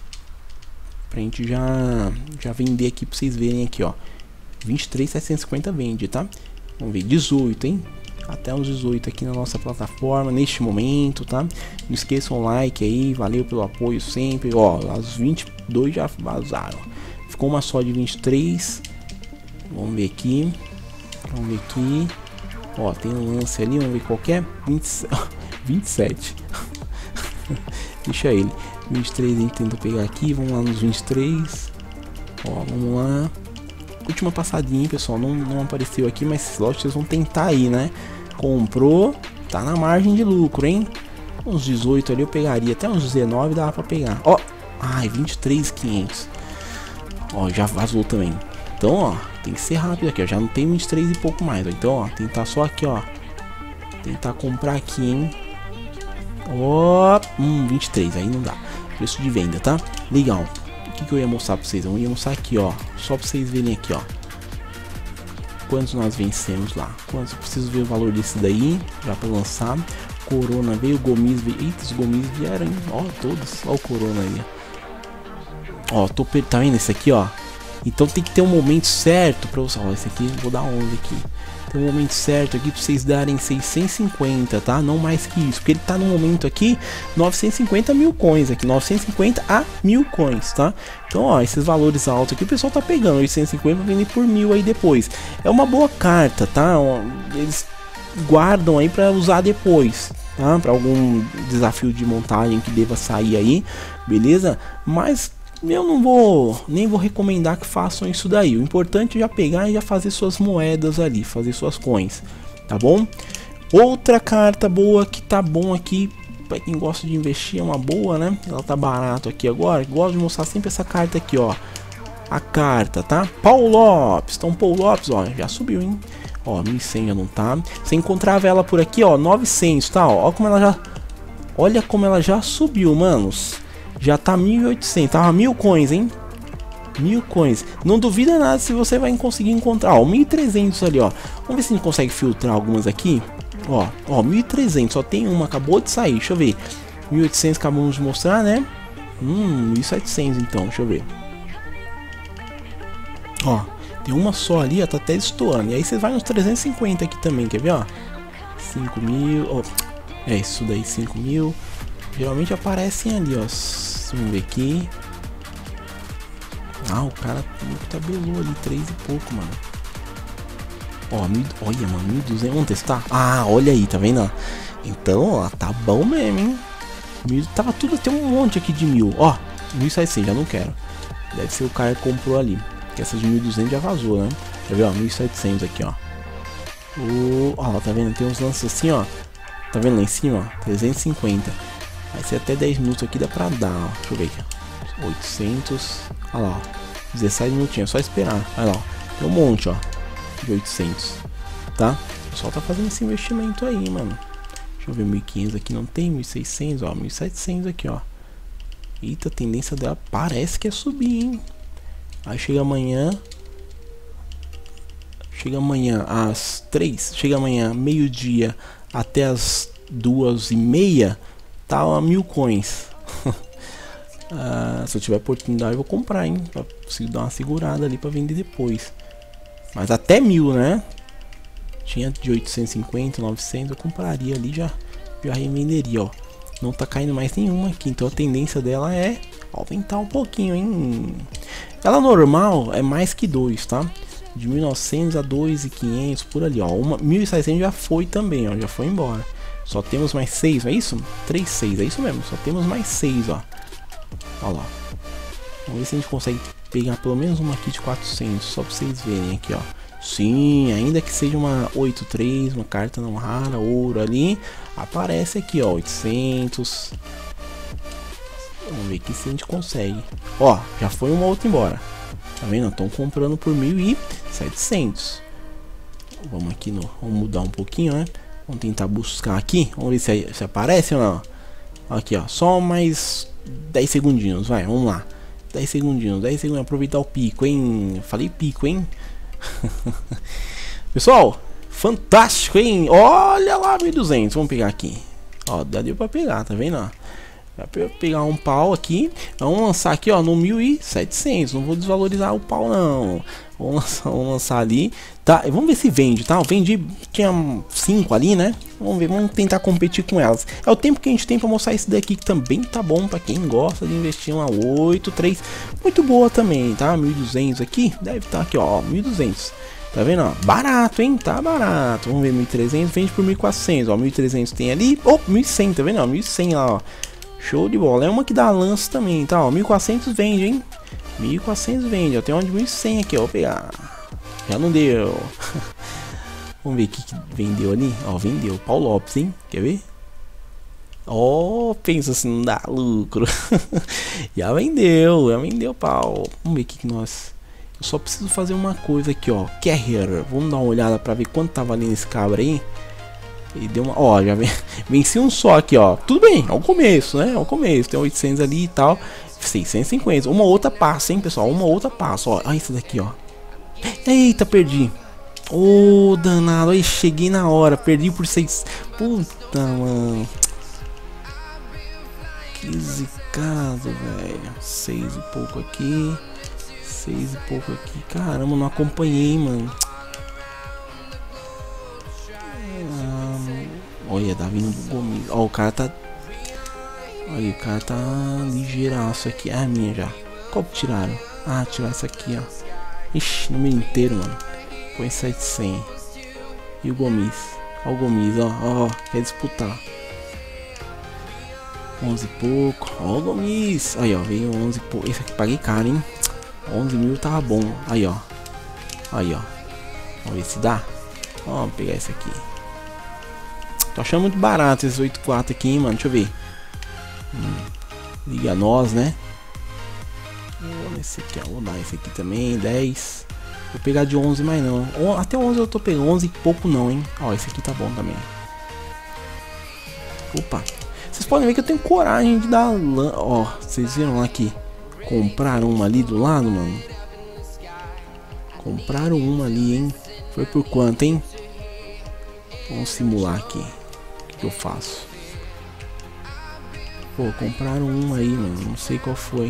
Pra gente já... Já vender aqui pra vocês verem aqui, ó. vinte e três, setecentos e cinquenta vende, tá? Vamos ver, dezoito, hein? Até uns dezoito aqui na nossa plataforma, neste momento, tá? Não esqueçam o like aí, valeu pelo apoio sempre. Ó, as vinte e dois já vazaram. Ficou uma só de vinte e três. Vamos ver aqui. Vamos ver aqui. Ó, tem um lance ali, vamos ver qual que é. vinte, vinte e sete. Deixa ele. vinte e três a gente tenta pegar aqui. Vamos lá nos vinte e três. Ó, vamos lá. Última passadinha, pessoal. Não, não apareceu aqui, mas lógico que vocês vão tentar aí, né? Comprou. Tá na margem de lucro, hein? Uns dezoito ali eu pegaria. Até uns dezenove dava pra pegar. Ó. Ai, vinte e três mil e quinhentos. Ó, já vazou também. Então, ó, tem que ser rápido aqui, ó. Já não tem vinte e três e pouco mais, ó. Então, ó, tentar só aqui, ó. Tentar comprar aqui, hein. Ó, hum, vinte e três, aí não dá. Preço de venda, tá? Legal. O que, que eu ia mostrar pra vocês? Eu ia mostrar aqui, ó. Só pra vocês verem aqui, ó. Quantos nós vencemos lá. Quantos? Eu preciso ver o valor desse daí. Já pra lançar. Corona veio, Gomes veio. Eita, os Gomes vieram, hein? Ó, todos. Ó o Corona aí. Ó, tô per... tá vendo esse aqui, ó? Então tem que ter um momento certo pra usar. Ó, esse aqui, vou dar onze aqui. Tem um momento certo aqui pra vocês darem seiscentos e cinquenta, tá? Não mais que isso. Porque ele tá no momento aqui, novecentos e cinquenta mil coins aqui. novecentos e cinquenta a mil coins, tá? Então, ó, esses valores altos aqui o pessoal tá pegando. oitocentos e cinquenta vender por mil aí depois. É uma boa carta, tá? Ó, eles guardam aí pra usar depois, tá? Pra algum desafio de montagem que deva sair aí, beleza? Mas... eu não vou, nem vou recomendar que façam isso daí. O importante é já pegar e já fazer suas moedas ali, fazer suas coins, tá bom? Outra carta boa que tá bom aqui, pra quem gosta de investir, é uma boa, né? Ela tá barato aqui agora. Gosto de mostrar sempre essa carta aqui, ó. A carta, tá? Paul Lopes, então Paul Lopes, ó, já subiu, hein? Ó, mil e cem já não tá. Você encontrava ela por aqui, ó, novecentos, tá? Ó, ó como ela já... olha como ela já subiu, manos. Já tá mil e oitocentos, tava mil coins, hein? Mil coins. Não duvida nada se você vai conseguir encontrar. Ó, mil e trezentos ali, ó. Vamos ver se a gente consegue filtrar algumas aqui. Ó, ó, mil e trezentos, só tem uma, acabou de sair. Deixa eu ver. mil e oitocentos acabamos de mostrar, né? Hum, mil e setecentos então, deixa eu ver. Ó, tem uma só ali, ó, tá até destoando. E aí você vai nos trezentos e cinquenta aqui também, quer ver, ó? cinco mil, ó. É isso daí, cinco mil. Geralmente aparecem ali, ó. Vamos ver aqui. Ah, o cara tabelou ali, três e pouco, mano. Ó, mil, olha, mano, mil e duzentos. Vamos testar? Ah, olha aí, tá vendo? Então, ó, tá bom mesmo, hein? Mil, tava tudo, tem um monte aqui de mil. Ó, mil e setecentos, já não quero. Deve ser o cara que comprou ali. Que essa de mil e duzentos já vazou, né? Já viu, ó, mil e setecentos aqui, ó. O, ó, tá vendo? Tem uns lances assim, ó. Tá vendo lá em cima, ó? trezentos e cinquenta. Vai ser até dez minutos aqui, dá pra dar, ó. Deixa eu ver aqui, oitocentos. Olha lá, ó. dezessete minutinhos, é só esperar. Olha lá, ó. Tem um monte, ó. De oitocentos. Tá? O pessoal tá fazendo esse investimento aí, mano. Deixa eu ver, mil e quinhentos aqui não tem. mil e seiscentos, ó. mil e setecentos aqui, ó. Eita, a tendência dela parece que é subir, hein? Aí chega amanhã. Chega amanhã às três. Chega amanhã, meio-dia, até as duas e meia. Tá a mil coins. ah, se eu tiver oportunidade, eu vou comprar, hein? Pra conseguir dar uma segurada ali pra vender depois. Mas até mil, né? Tinha de oitocentos e cinquenta, novecentos. Eu compraria ali, já, já revenderia, ó. Não tá caindo mais nenhuma aqui. Então a tendência dela é aumentar um pouquinho, hein? Ela normal é mais que dois, tá? De mil e novecentos a dois mil e quinhentos, por ali, ó. Uma, mil e seiscentos já foi também, ó. Já foi embora. Só temos mais seis, não é isso? três, seis, é isso mesmo. Só temos mais seis, ó. Olha lá. Vamos ver se a gente consegue pegar pelo menos uma aqui de quatrocentos. Só pra vocês verem aqui, ó. Sim, ainda que seja uma oito três, uma carta não rara, ouro ali. Aparece aqui, ó. oitocentos. Vamos ver aqui se a gente consegue. Ó, já foi uma outra embora. Tá vendo? Estão comprando por mil e setecentos. Vamos aqui no. Vamos mudar um pouquinho, né? Vamos tentar buscar aqui. Vamos ver se, se aparece ou não. Aqui, ó. Só mais dez segundinhos. Vai, vamos lá. dez segundinhos. dez segundinhos. Aproveitar o pico, hein? Falei pico, hein? Pessoal, fantástico, hein? Olha lá, mil e duzentos. Vamos pegar aqui. Ó, dá deu pra pegar, tá vendo? Ó? Dá pra pegar um pau aqui. Vamos lançar aqui, ó, no mil e setecentos. Não vou desvalorizar o pau, não. Vamos lançar, vamos lançar ali. Tá, vamos ver se vende, tá? Eu vendi, tinha cinco ali, né? Vamos ver, vamos tentar competir com elas. É o tempo que a gente tem pra mostrar esse daqui, que também tá bom pra quem gosta de investir uma oito três. Muito boa também, tá? mil e duzentos aqui. Deve estar tá aqui, ó, mil e duzentos. Tá vendo, ó? Barato, hein? Tá barato. Vamos ver, mil e trezentos, vende por mil e quatrocentos, ó. mil e trezentos tem ali. Oh, mil e cem, tá vendo, ó? mil e cem lá, ó. Show de bola. É uma que dá lance também, tá? Ó, mil e quatrocentos vende, hein? mil e quatrocentos vende. Ó, tem uma de mil e cem aqui, ó. Vou pegar. Já não deu. Vamos ver o que, que vendeu ali. Ó, vendeu. Paulo Lopes, hein? Quer ver? Ó, oh, pensa se não dá lucro. Já vendeu. Já vendeu, pau. Vamos ver o que, que nós... Eu só preciso fazer uma coisa aqui, ó. Carrier. Vamos dar uma olhada pra ver quanto tá valendo esse cabra aí. Ele deu uma... Ó, já venci um só aqui, ó. Tudo bem, é o começo, né? É o começo. Tem oitocentos ali e tal. seiscentos e cinquenta. Uma outra passa, hein, pessoal? Uma outra passa, ó. Olha isso daqui, ó. Eita, perdi. Ô, oh, danado. Aí, cheguei na hora. Perdi por seis. Puta, mano. Que zicado, velho. Seis e pouco aqui. Seis e pouco aqui. Caramba, não acompanhei, mano. Olha, tá vindo do Gomes. Ó, o cara tá... Olha, o cara tá ligeiraço aqui. Ah, minha já. Qual que tiraram? Ah, tiraram essa aqui, ó. Ixi, número inteiro, mano. Põe setecentos. E o Gomes? Ó o Gomes, ó. Ó, quer disputar. onze e pouco. Ó o Gomes. Aí, ó, veio onze e pouco. Esse aqui paguei caro, hein. onze mil tava bom. Aí, ó. Aí, ó. Vamos ver se dá. Ó, vamos pegar esse aqui. Tô achando muito barato esses oito quatro aqui, hein, mano. Deixa eu ver. Hum, liga a nós, né? Vou esse aqui, ó. Vou dar esse aqui também. dez. Vou pegar de onze, mas não. Até onze eu tô pegando. onze e pouco não, hein. Ó, esse aqui tá bom também. Opa. Vocês podem ver que eu tenho coragem de dar lã. Ó, vocês viram lá que compraram uma ali do lado, mano. Compraram uma ali, hein. Foi por quanto, hein? Vamos simular aqui. O que, que eu faço? Pô, compraram uma aí, mano. Não sei qual foi.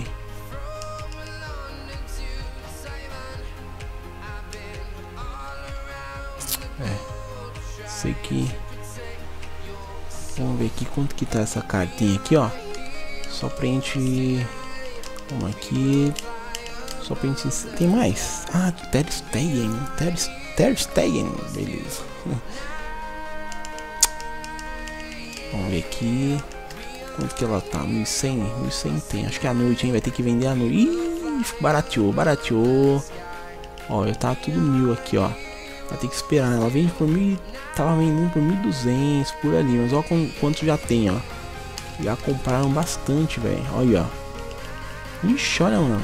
É. Sei que... Vamos ver aqui quanto que tá essa cartinha aqui, ó. Só pra gente... Vamos aqui. Só pra gente... Tem mais? Ah, Ter Stegen. Ter, Ter Stegen. Beleza. Vamos ver aqui. Quanto que ela tá? mil e cem? mil e cem tem. Acho que é a noite, hein? Vai ter que vender a noite. Ih, barateou, barateou. Ó, eu tava tudo mil aqui, ó. Vai ter que esperar. Ela vende por mil. Tava vendendo por mil e duzentos por ali. Mas ó com, quanto já tem, ó. Já compraram bastante, velho. Olha, ó. Ixi, olha, mano.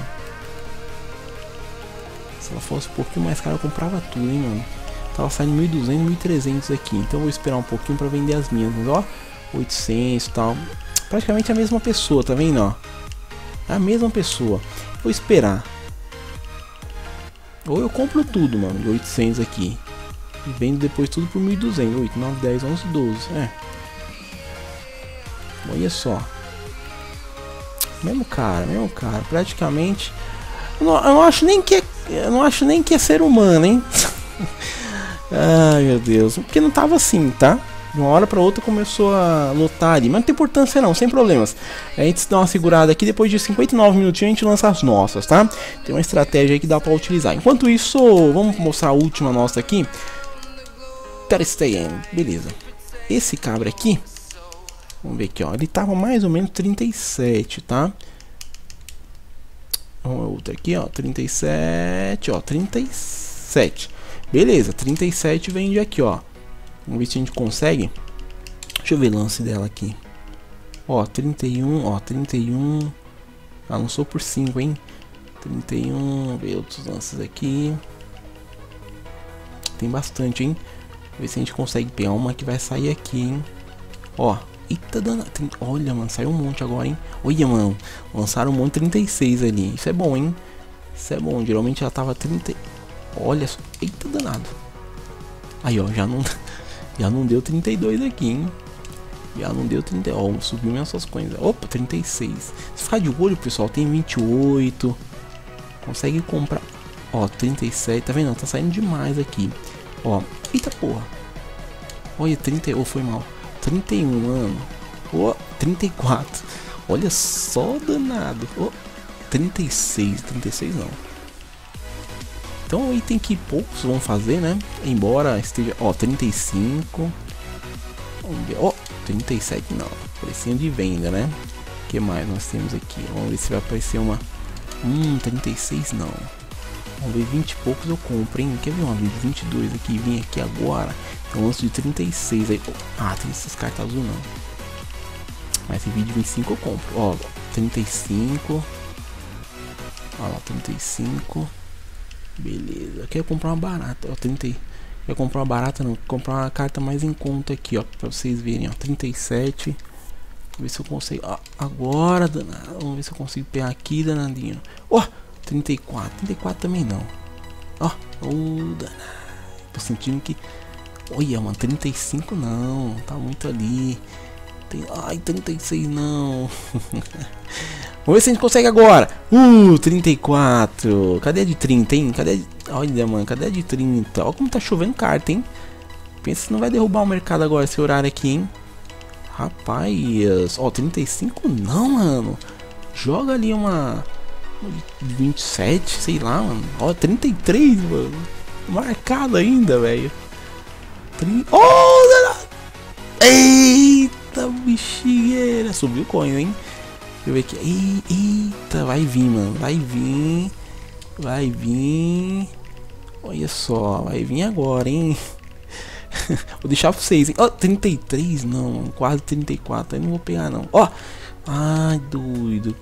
Se ela fosse um pouquinho mais cara, eu comprava tudo, hein, mano. Tava saindo mil e duzentos, mil e trezentos aqui. Então eu vou esperar um pouquinho pra vender as minhas. Mas ó, oitocentos e tal. Praticamente a mesma pessoa, tá vendo, ó? A mesma pessoa. Vou esperar. Ou eu compro tudo, mano, de oitocentos aqui. E vendo depois tudo por mil e duzentos. oito, nove, dez, onze, doze. É. Olha só. Mesmo cara, mesmo cara. Praticamente. Eu não, eu não acho nem que é. Eu não acho nem que é ser humano, hein? Ai, meu Deus. Porque não tava assim, tá? De uma hora pra outra começou a lotar ali. Mas não tem importância não, sem problemas. A gente dá uma segurada aqui. Depois de cinquenta e nove minutinhos a gente lança as nossas, tá? Tem uma estratégia aí que dá pra utilizar. Enquanto isso, vamos mostrar a última nossa aqui. Ter Stegen. Beleza. Esse cabra aqui. Vamos ver aqui, ó. Ele tava mais ou menos trinta e sete, tá? Vamos outro aqui, ó. trinta e sete, ó. trinta e sete. Beleza, trinta e sete vende aqui, ó. Vamos ver se a gente consegue. Deixa eu ver o lance dela aqui. Ó, trinta e um, ó, trinta e um. Ah, lançou por cinco, hein? trinta e um, vamos ver outros lances aqui. Tem bastante, hein? Vamos ver se a gente consegue pegar uma que vai sair aqui, hein? Ó, eita dana. Olha, mano, saiu um monte agora, hein? Olha, mano, lançaram um monte trinta e seis ali. Isso é bom, hein? Isso é bom, geralmente ela tava trinta. Olha só, eita danado. Aí, ó, já não... Já não deu trinta e dois aqui, hein? Já não deu trinta. Ó, subiu essas coisas. Opa, trinta e seis. Se ficar de olho, pessoal, tem vinte e oito. Consegue comprar. Ó, trinta e sete. Tá vendo? Tá saindo demais aqui. Ó, eita porra. Olha, trinta. Oh, foi mal. trinta e um, mano. Ó, trinta e quatro. Olha só, danado. Ó, trinta e seis. trinta e seis não. Então aí tem que poucos vão fazer, né? Embora esteja... Ó, trinta e cinco. Vamos ver. Ó, trinta e sete não. Precinho de venda, né? O que mais nós temos aqui? Vamos ver se vai aparecer uma... Hum, trinta e seis não. Vamos ver, vinte e poucos eu compro, hein? Quer ver uma de vinte e dois aqui? Vim aqui agora. Eu lanço de trinta e seis aí. Ah, tem esses cartas azul não. Mas esse vídeo de vinte e cinco eu compro. Ó, trinta e cinco. Ó lá, trinta e cinco. Beleza, quer comprar uma barata, ó, trinta. Quer comprar uma barata não, comprar uma carta mais em conta aqui, ó, pra vocês verem, ó, trinta e sete. Vamos ver se eu consigo, ó, agora, danado, vamos ver se eu consigo pegar aqui, danadinho. Ó, trinta e quatro, trinta e quatro também não. Ó, oh, danado. Tô sentindo que, olha, mano, trinta e cinco não, tá muito ali. Tem, ai, trinta e seis não. Vamos ver se a gente consegue agora. Uh, trinta e quatro. Cadê a de trinta, hein? Cadê a de... Olha, mano, cadê a de trinta? Olha como tá chovendo carta, hein? Pensa se não vai derrubar o mercado agora esse horário aqui, hein? Rapaz. Ó, trinta e cinco não, mano. Joga ali uma... vinte e sete, sei lá, mano. Ó, trinta e três, mano. Marcado ainda, velho. trinta... Oh, eita, bexigueira. Subiu o coin, hein? Deixa eu ver aqui. Eita, vai vir, mano. Vai vir. Vai vir. Olha só, vai vir agora, hein? Vou deixar pra vocês, hein? Ó, oh, trinta e três, não. Quase trinta e quatro. Aí não vou pegar, não. Ó. Oh. Ai, doido.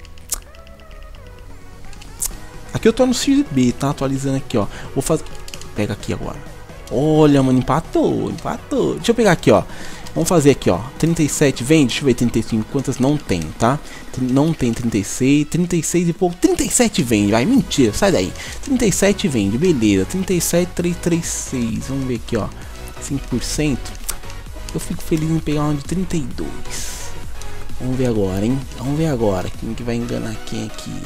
Aqui eu tô no X B, tá? Atualizando aqui, ó. Vou fazer. Pega aqui agora. Olha, mano, empatou. Empatou. Deixa eu pegar aqui, ó. Vamos fazer aqui, ó, trinta e sete vende, deixa eu ver trinta e cinco, quantas não tem, tá? Não tem trinta e seis, trinta e seis e pouco, trinta e sete vende, vai, mentira, sai daí. trinta e sete vende, beleza, trinta e sete, trezentos e trinta e seis, vamos ver aqui, ó, cinco por cento. Eu fico feliz em pegar uma de trinta e dois. Vamos ver agora, hein? Vamos ver agora, quem que vai enganar quem aqui.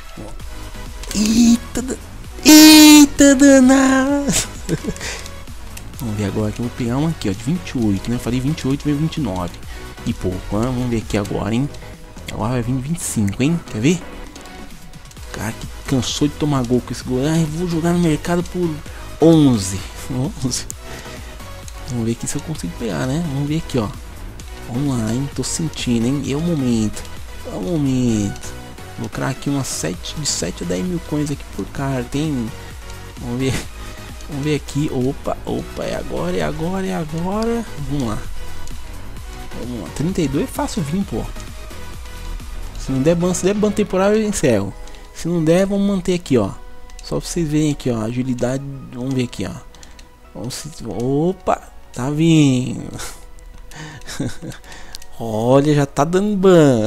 Eita, eita danado. Vamos ver agora que eu vou pegar uma aqui, ó, de vinte e oito, né? Eu falei vinte e oito, veio vinte e nove. E pouco, hein? Vamos ver aqui agora, hein? Agora vai vir vinte e cinco, hein? Quer ver? Cara, que Cansou de tomar gol com esse gol. Ah, eu vou jogar no mercado por onze. onze. Vamos ver aqui se eu consigo pegar, né? Vamos ver aqui, ó. Vamos lá, hein? Tô sentindo, hein? É o momento. É o momento. Vou lucrar aqui umas sete, de sete a dez mil coins aqui por carta, hein? Vamos ver. Vamos ver aqui. Opa, opa, é agora, é agora, é agora. Vamos lá. Vamos lá. trinta e dois é fácil vir, pô. Se não der ban, se der ban temporário, eu encerro. Se não der, vamos manter aqui, ó. Só pra vocês verem aqui, ó. Agilidade. Vamos ver aqui, ó. Vamos se... Opa, tá vindo. Olha, já tá dando ban.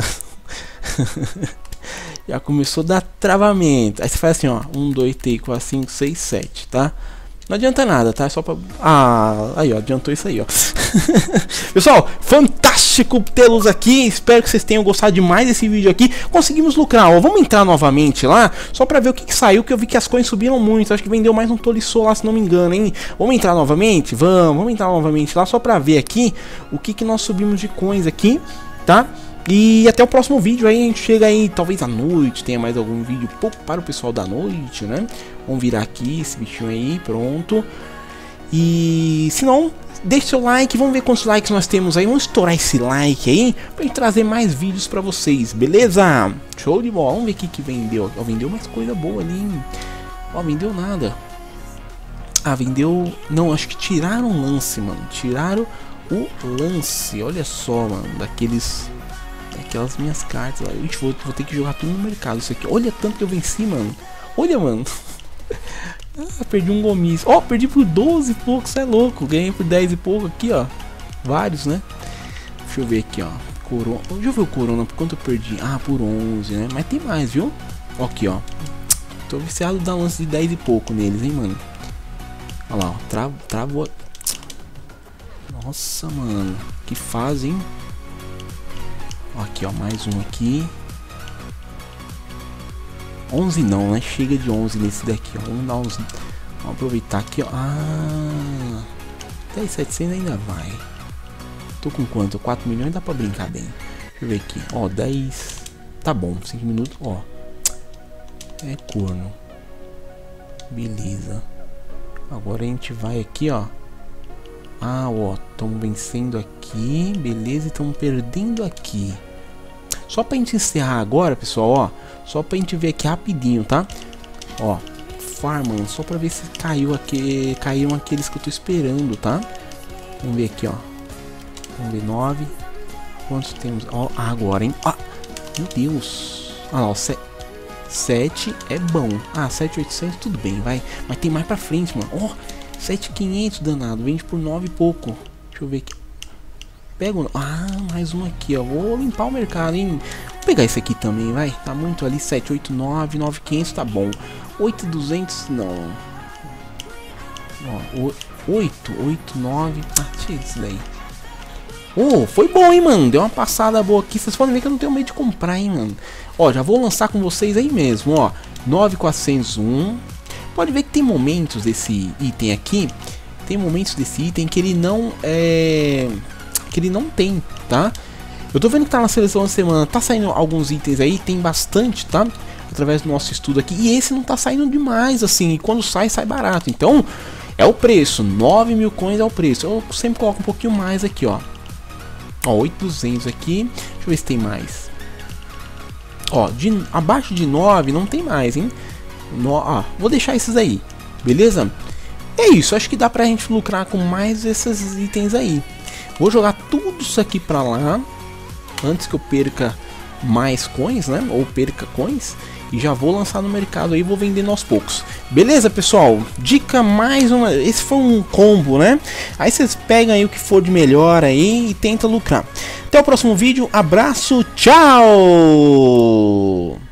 Já começou a dar travamento. Aí você faz assim, ó. um, dois, três, quatro, cinco, seis, sete, tá? Não adianta nada, tá? É só pra... Ah, aí, ó. Adiantou isso aí, ó. Pessoal, fantástico tê-los aqui. Espero que vocês tenham gostado demais desse vídeo aqui. Conseguimos lucrar, ó. Vamos entrar novamente lá, só pra ver o que, que saiu, que eu vi que as coins subiram muito. Acho que vendeu mais um Tolisso lá, se não me engano, hein? Vamos entrar novamente? Vamos, vamos entrar novamente lá, só pra ver aqui o que, que nós subimos de coins aqui, tá? E até o próximo vídeo aí, a gente chega aí, talvez à noite, tenha mais algum vídeo pouco para o pessoal da noite, né? Vamos virar aqui esse bichinho aí, pronto. E se não, deixe seu like, vamos ver quantos likes nós temos aí. Vamos estourar esse like aí, pra gente trazer mais vídeos pra vocês, beleza? Show de bola, vamos ver o que que vendeu. Ó, vendeu mais coisa boa ali, hein? Ó, vendeu nada. Ah, vendeu... Não, acho que tiraram o lance, mano. Tiraram o lance, olha só, mano, daqueles... Aquelas minhas cartas lá. Ixi, vou, vou ter que jogar tudo no mercado isso aqui. Olha tanto que eu venci, mano. Olha, mano. Ah, perdi um gomis. Ó, oh, perdi por doze e pouco, você é louco. Ganhei por dez e pouco aqui, ó. Vários, né? Deixa eu ver aqui, ó. Corona. Deixa eu ver o Corona, por quanto eu perdi? Ah, por onze, né? Mas tem mais, viu? Aqui, ó. Tô viciado da lance de dez e pouco neles, hein, mano. Olha lá, ó. Tra travou. Nossa, mano. Que fase, hein? Aqui, ó, mais um aqui. onze não, né? Chega de onze nesse daqui, ó. Vamos dar uns... Vamos aproveitar aqui, ó. Ah, dez mil e setecentos ainda vai. Tô com quanto? quatro milhões, dá pra brincar bem. Deixa eu ver aqui. Ó, dez... Tá bom, cinco minutos, ó. É corno. Beleza. Agora a gente vai aqui, ó. Ah, ó, estamos vencendo aqui, beleza, e estamos perdendo aqui. Só pra gente encerrar agora, pessoal, ó, só pra gente ver aqui rapidinho, tá? Ó, Farman, só pra ver se caiu aqui, caíram aqueles que eu tô esperando, tá? Vamos ver aqui, ó. Vamos ver, nove. Quantos temos? Ó, agora, hein? Ah, meu Deus. Ah, ó, sete é bom. Ah, sete mil e oitocentos, tudo bem, vai. Mas tem mais pra frente, mano. Ó, sete mil e quinhentos danado, vende por nove e pouco. Deixa eu ver aqui. Pega um... Ah, mais um aqui, ó. Vou limpar o mercado, hein. Vou pegar esse aqui também, vai. Tá muito ali, sete, oito, nove, nove mil e quinhentos, tá bom. oito mil e duzentos, não. Ó, oito, oito, nove. Ah, tira isso daí. Oh, foi bom, hein, mano. Deu uma passada boa aqui. Vocês podem ver que eu não tenho medo de comprar, hein, mano. Ó, já vou lançar com vocês aí mesmo, ó. nove mil quatrocentos e um. Pode ver que tem momentos desse item aqui. Tem momentos desse item que ele não é... que ele não tem, tá? Eu tô vendo que tá na seleção da semana, tá saindo alguns itens aí, tem bastante, tá? Através do nosso estudo aqui, e esse não tá saindo demais, assim, e quando sai, sai barato. Então, é o preço, nove mil coins é o preço. Eu sempre coloco um pouquinho mais aqui, ó. Ó, oito mil e duzentos aqui, deixa eu ver se tem mais. Ó, de, abaixo de nove não tem mais, hein? No, ó, vou deixar esses aí, beleza? É isso, acho que dá pra gente lucrar com mais esses itens aí. Vou jogar tudo isso aqui pra lá, antes que eu perca mais coins, né? Ou perca coins. E já vou lançar no mercado aí, vou vendendo aos poucos. Beleza, pessoal? Dica mais uma... Esse foi um combo, né? Aí vocês pegam aí o que for de melhor aí e tenta lucrar. Até o próximo vídeo. Abraço, tchau!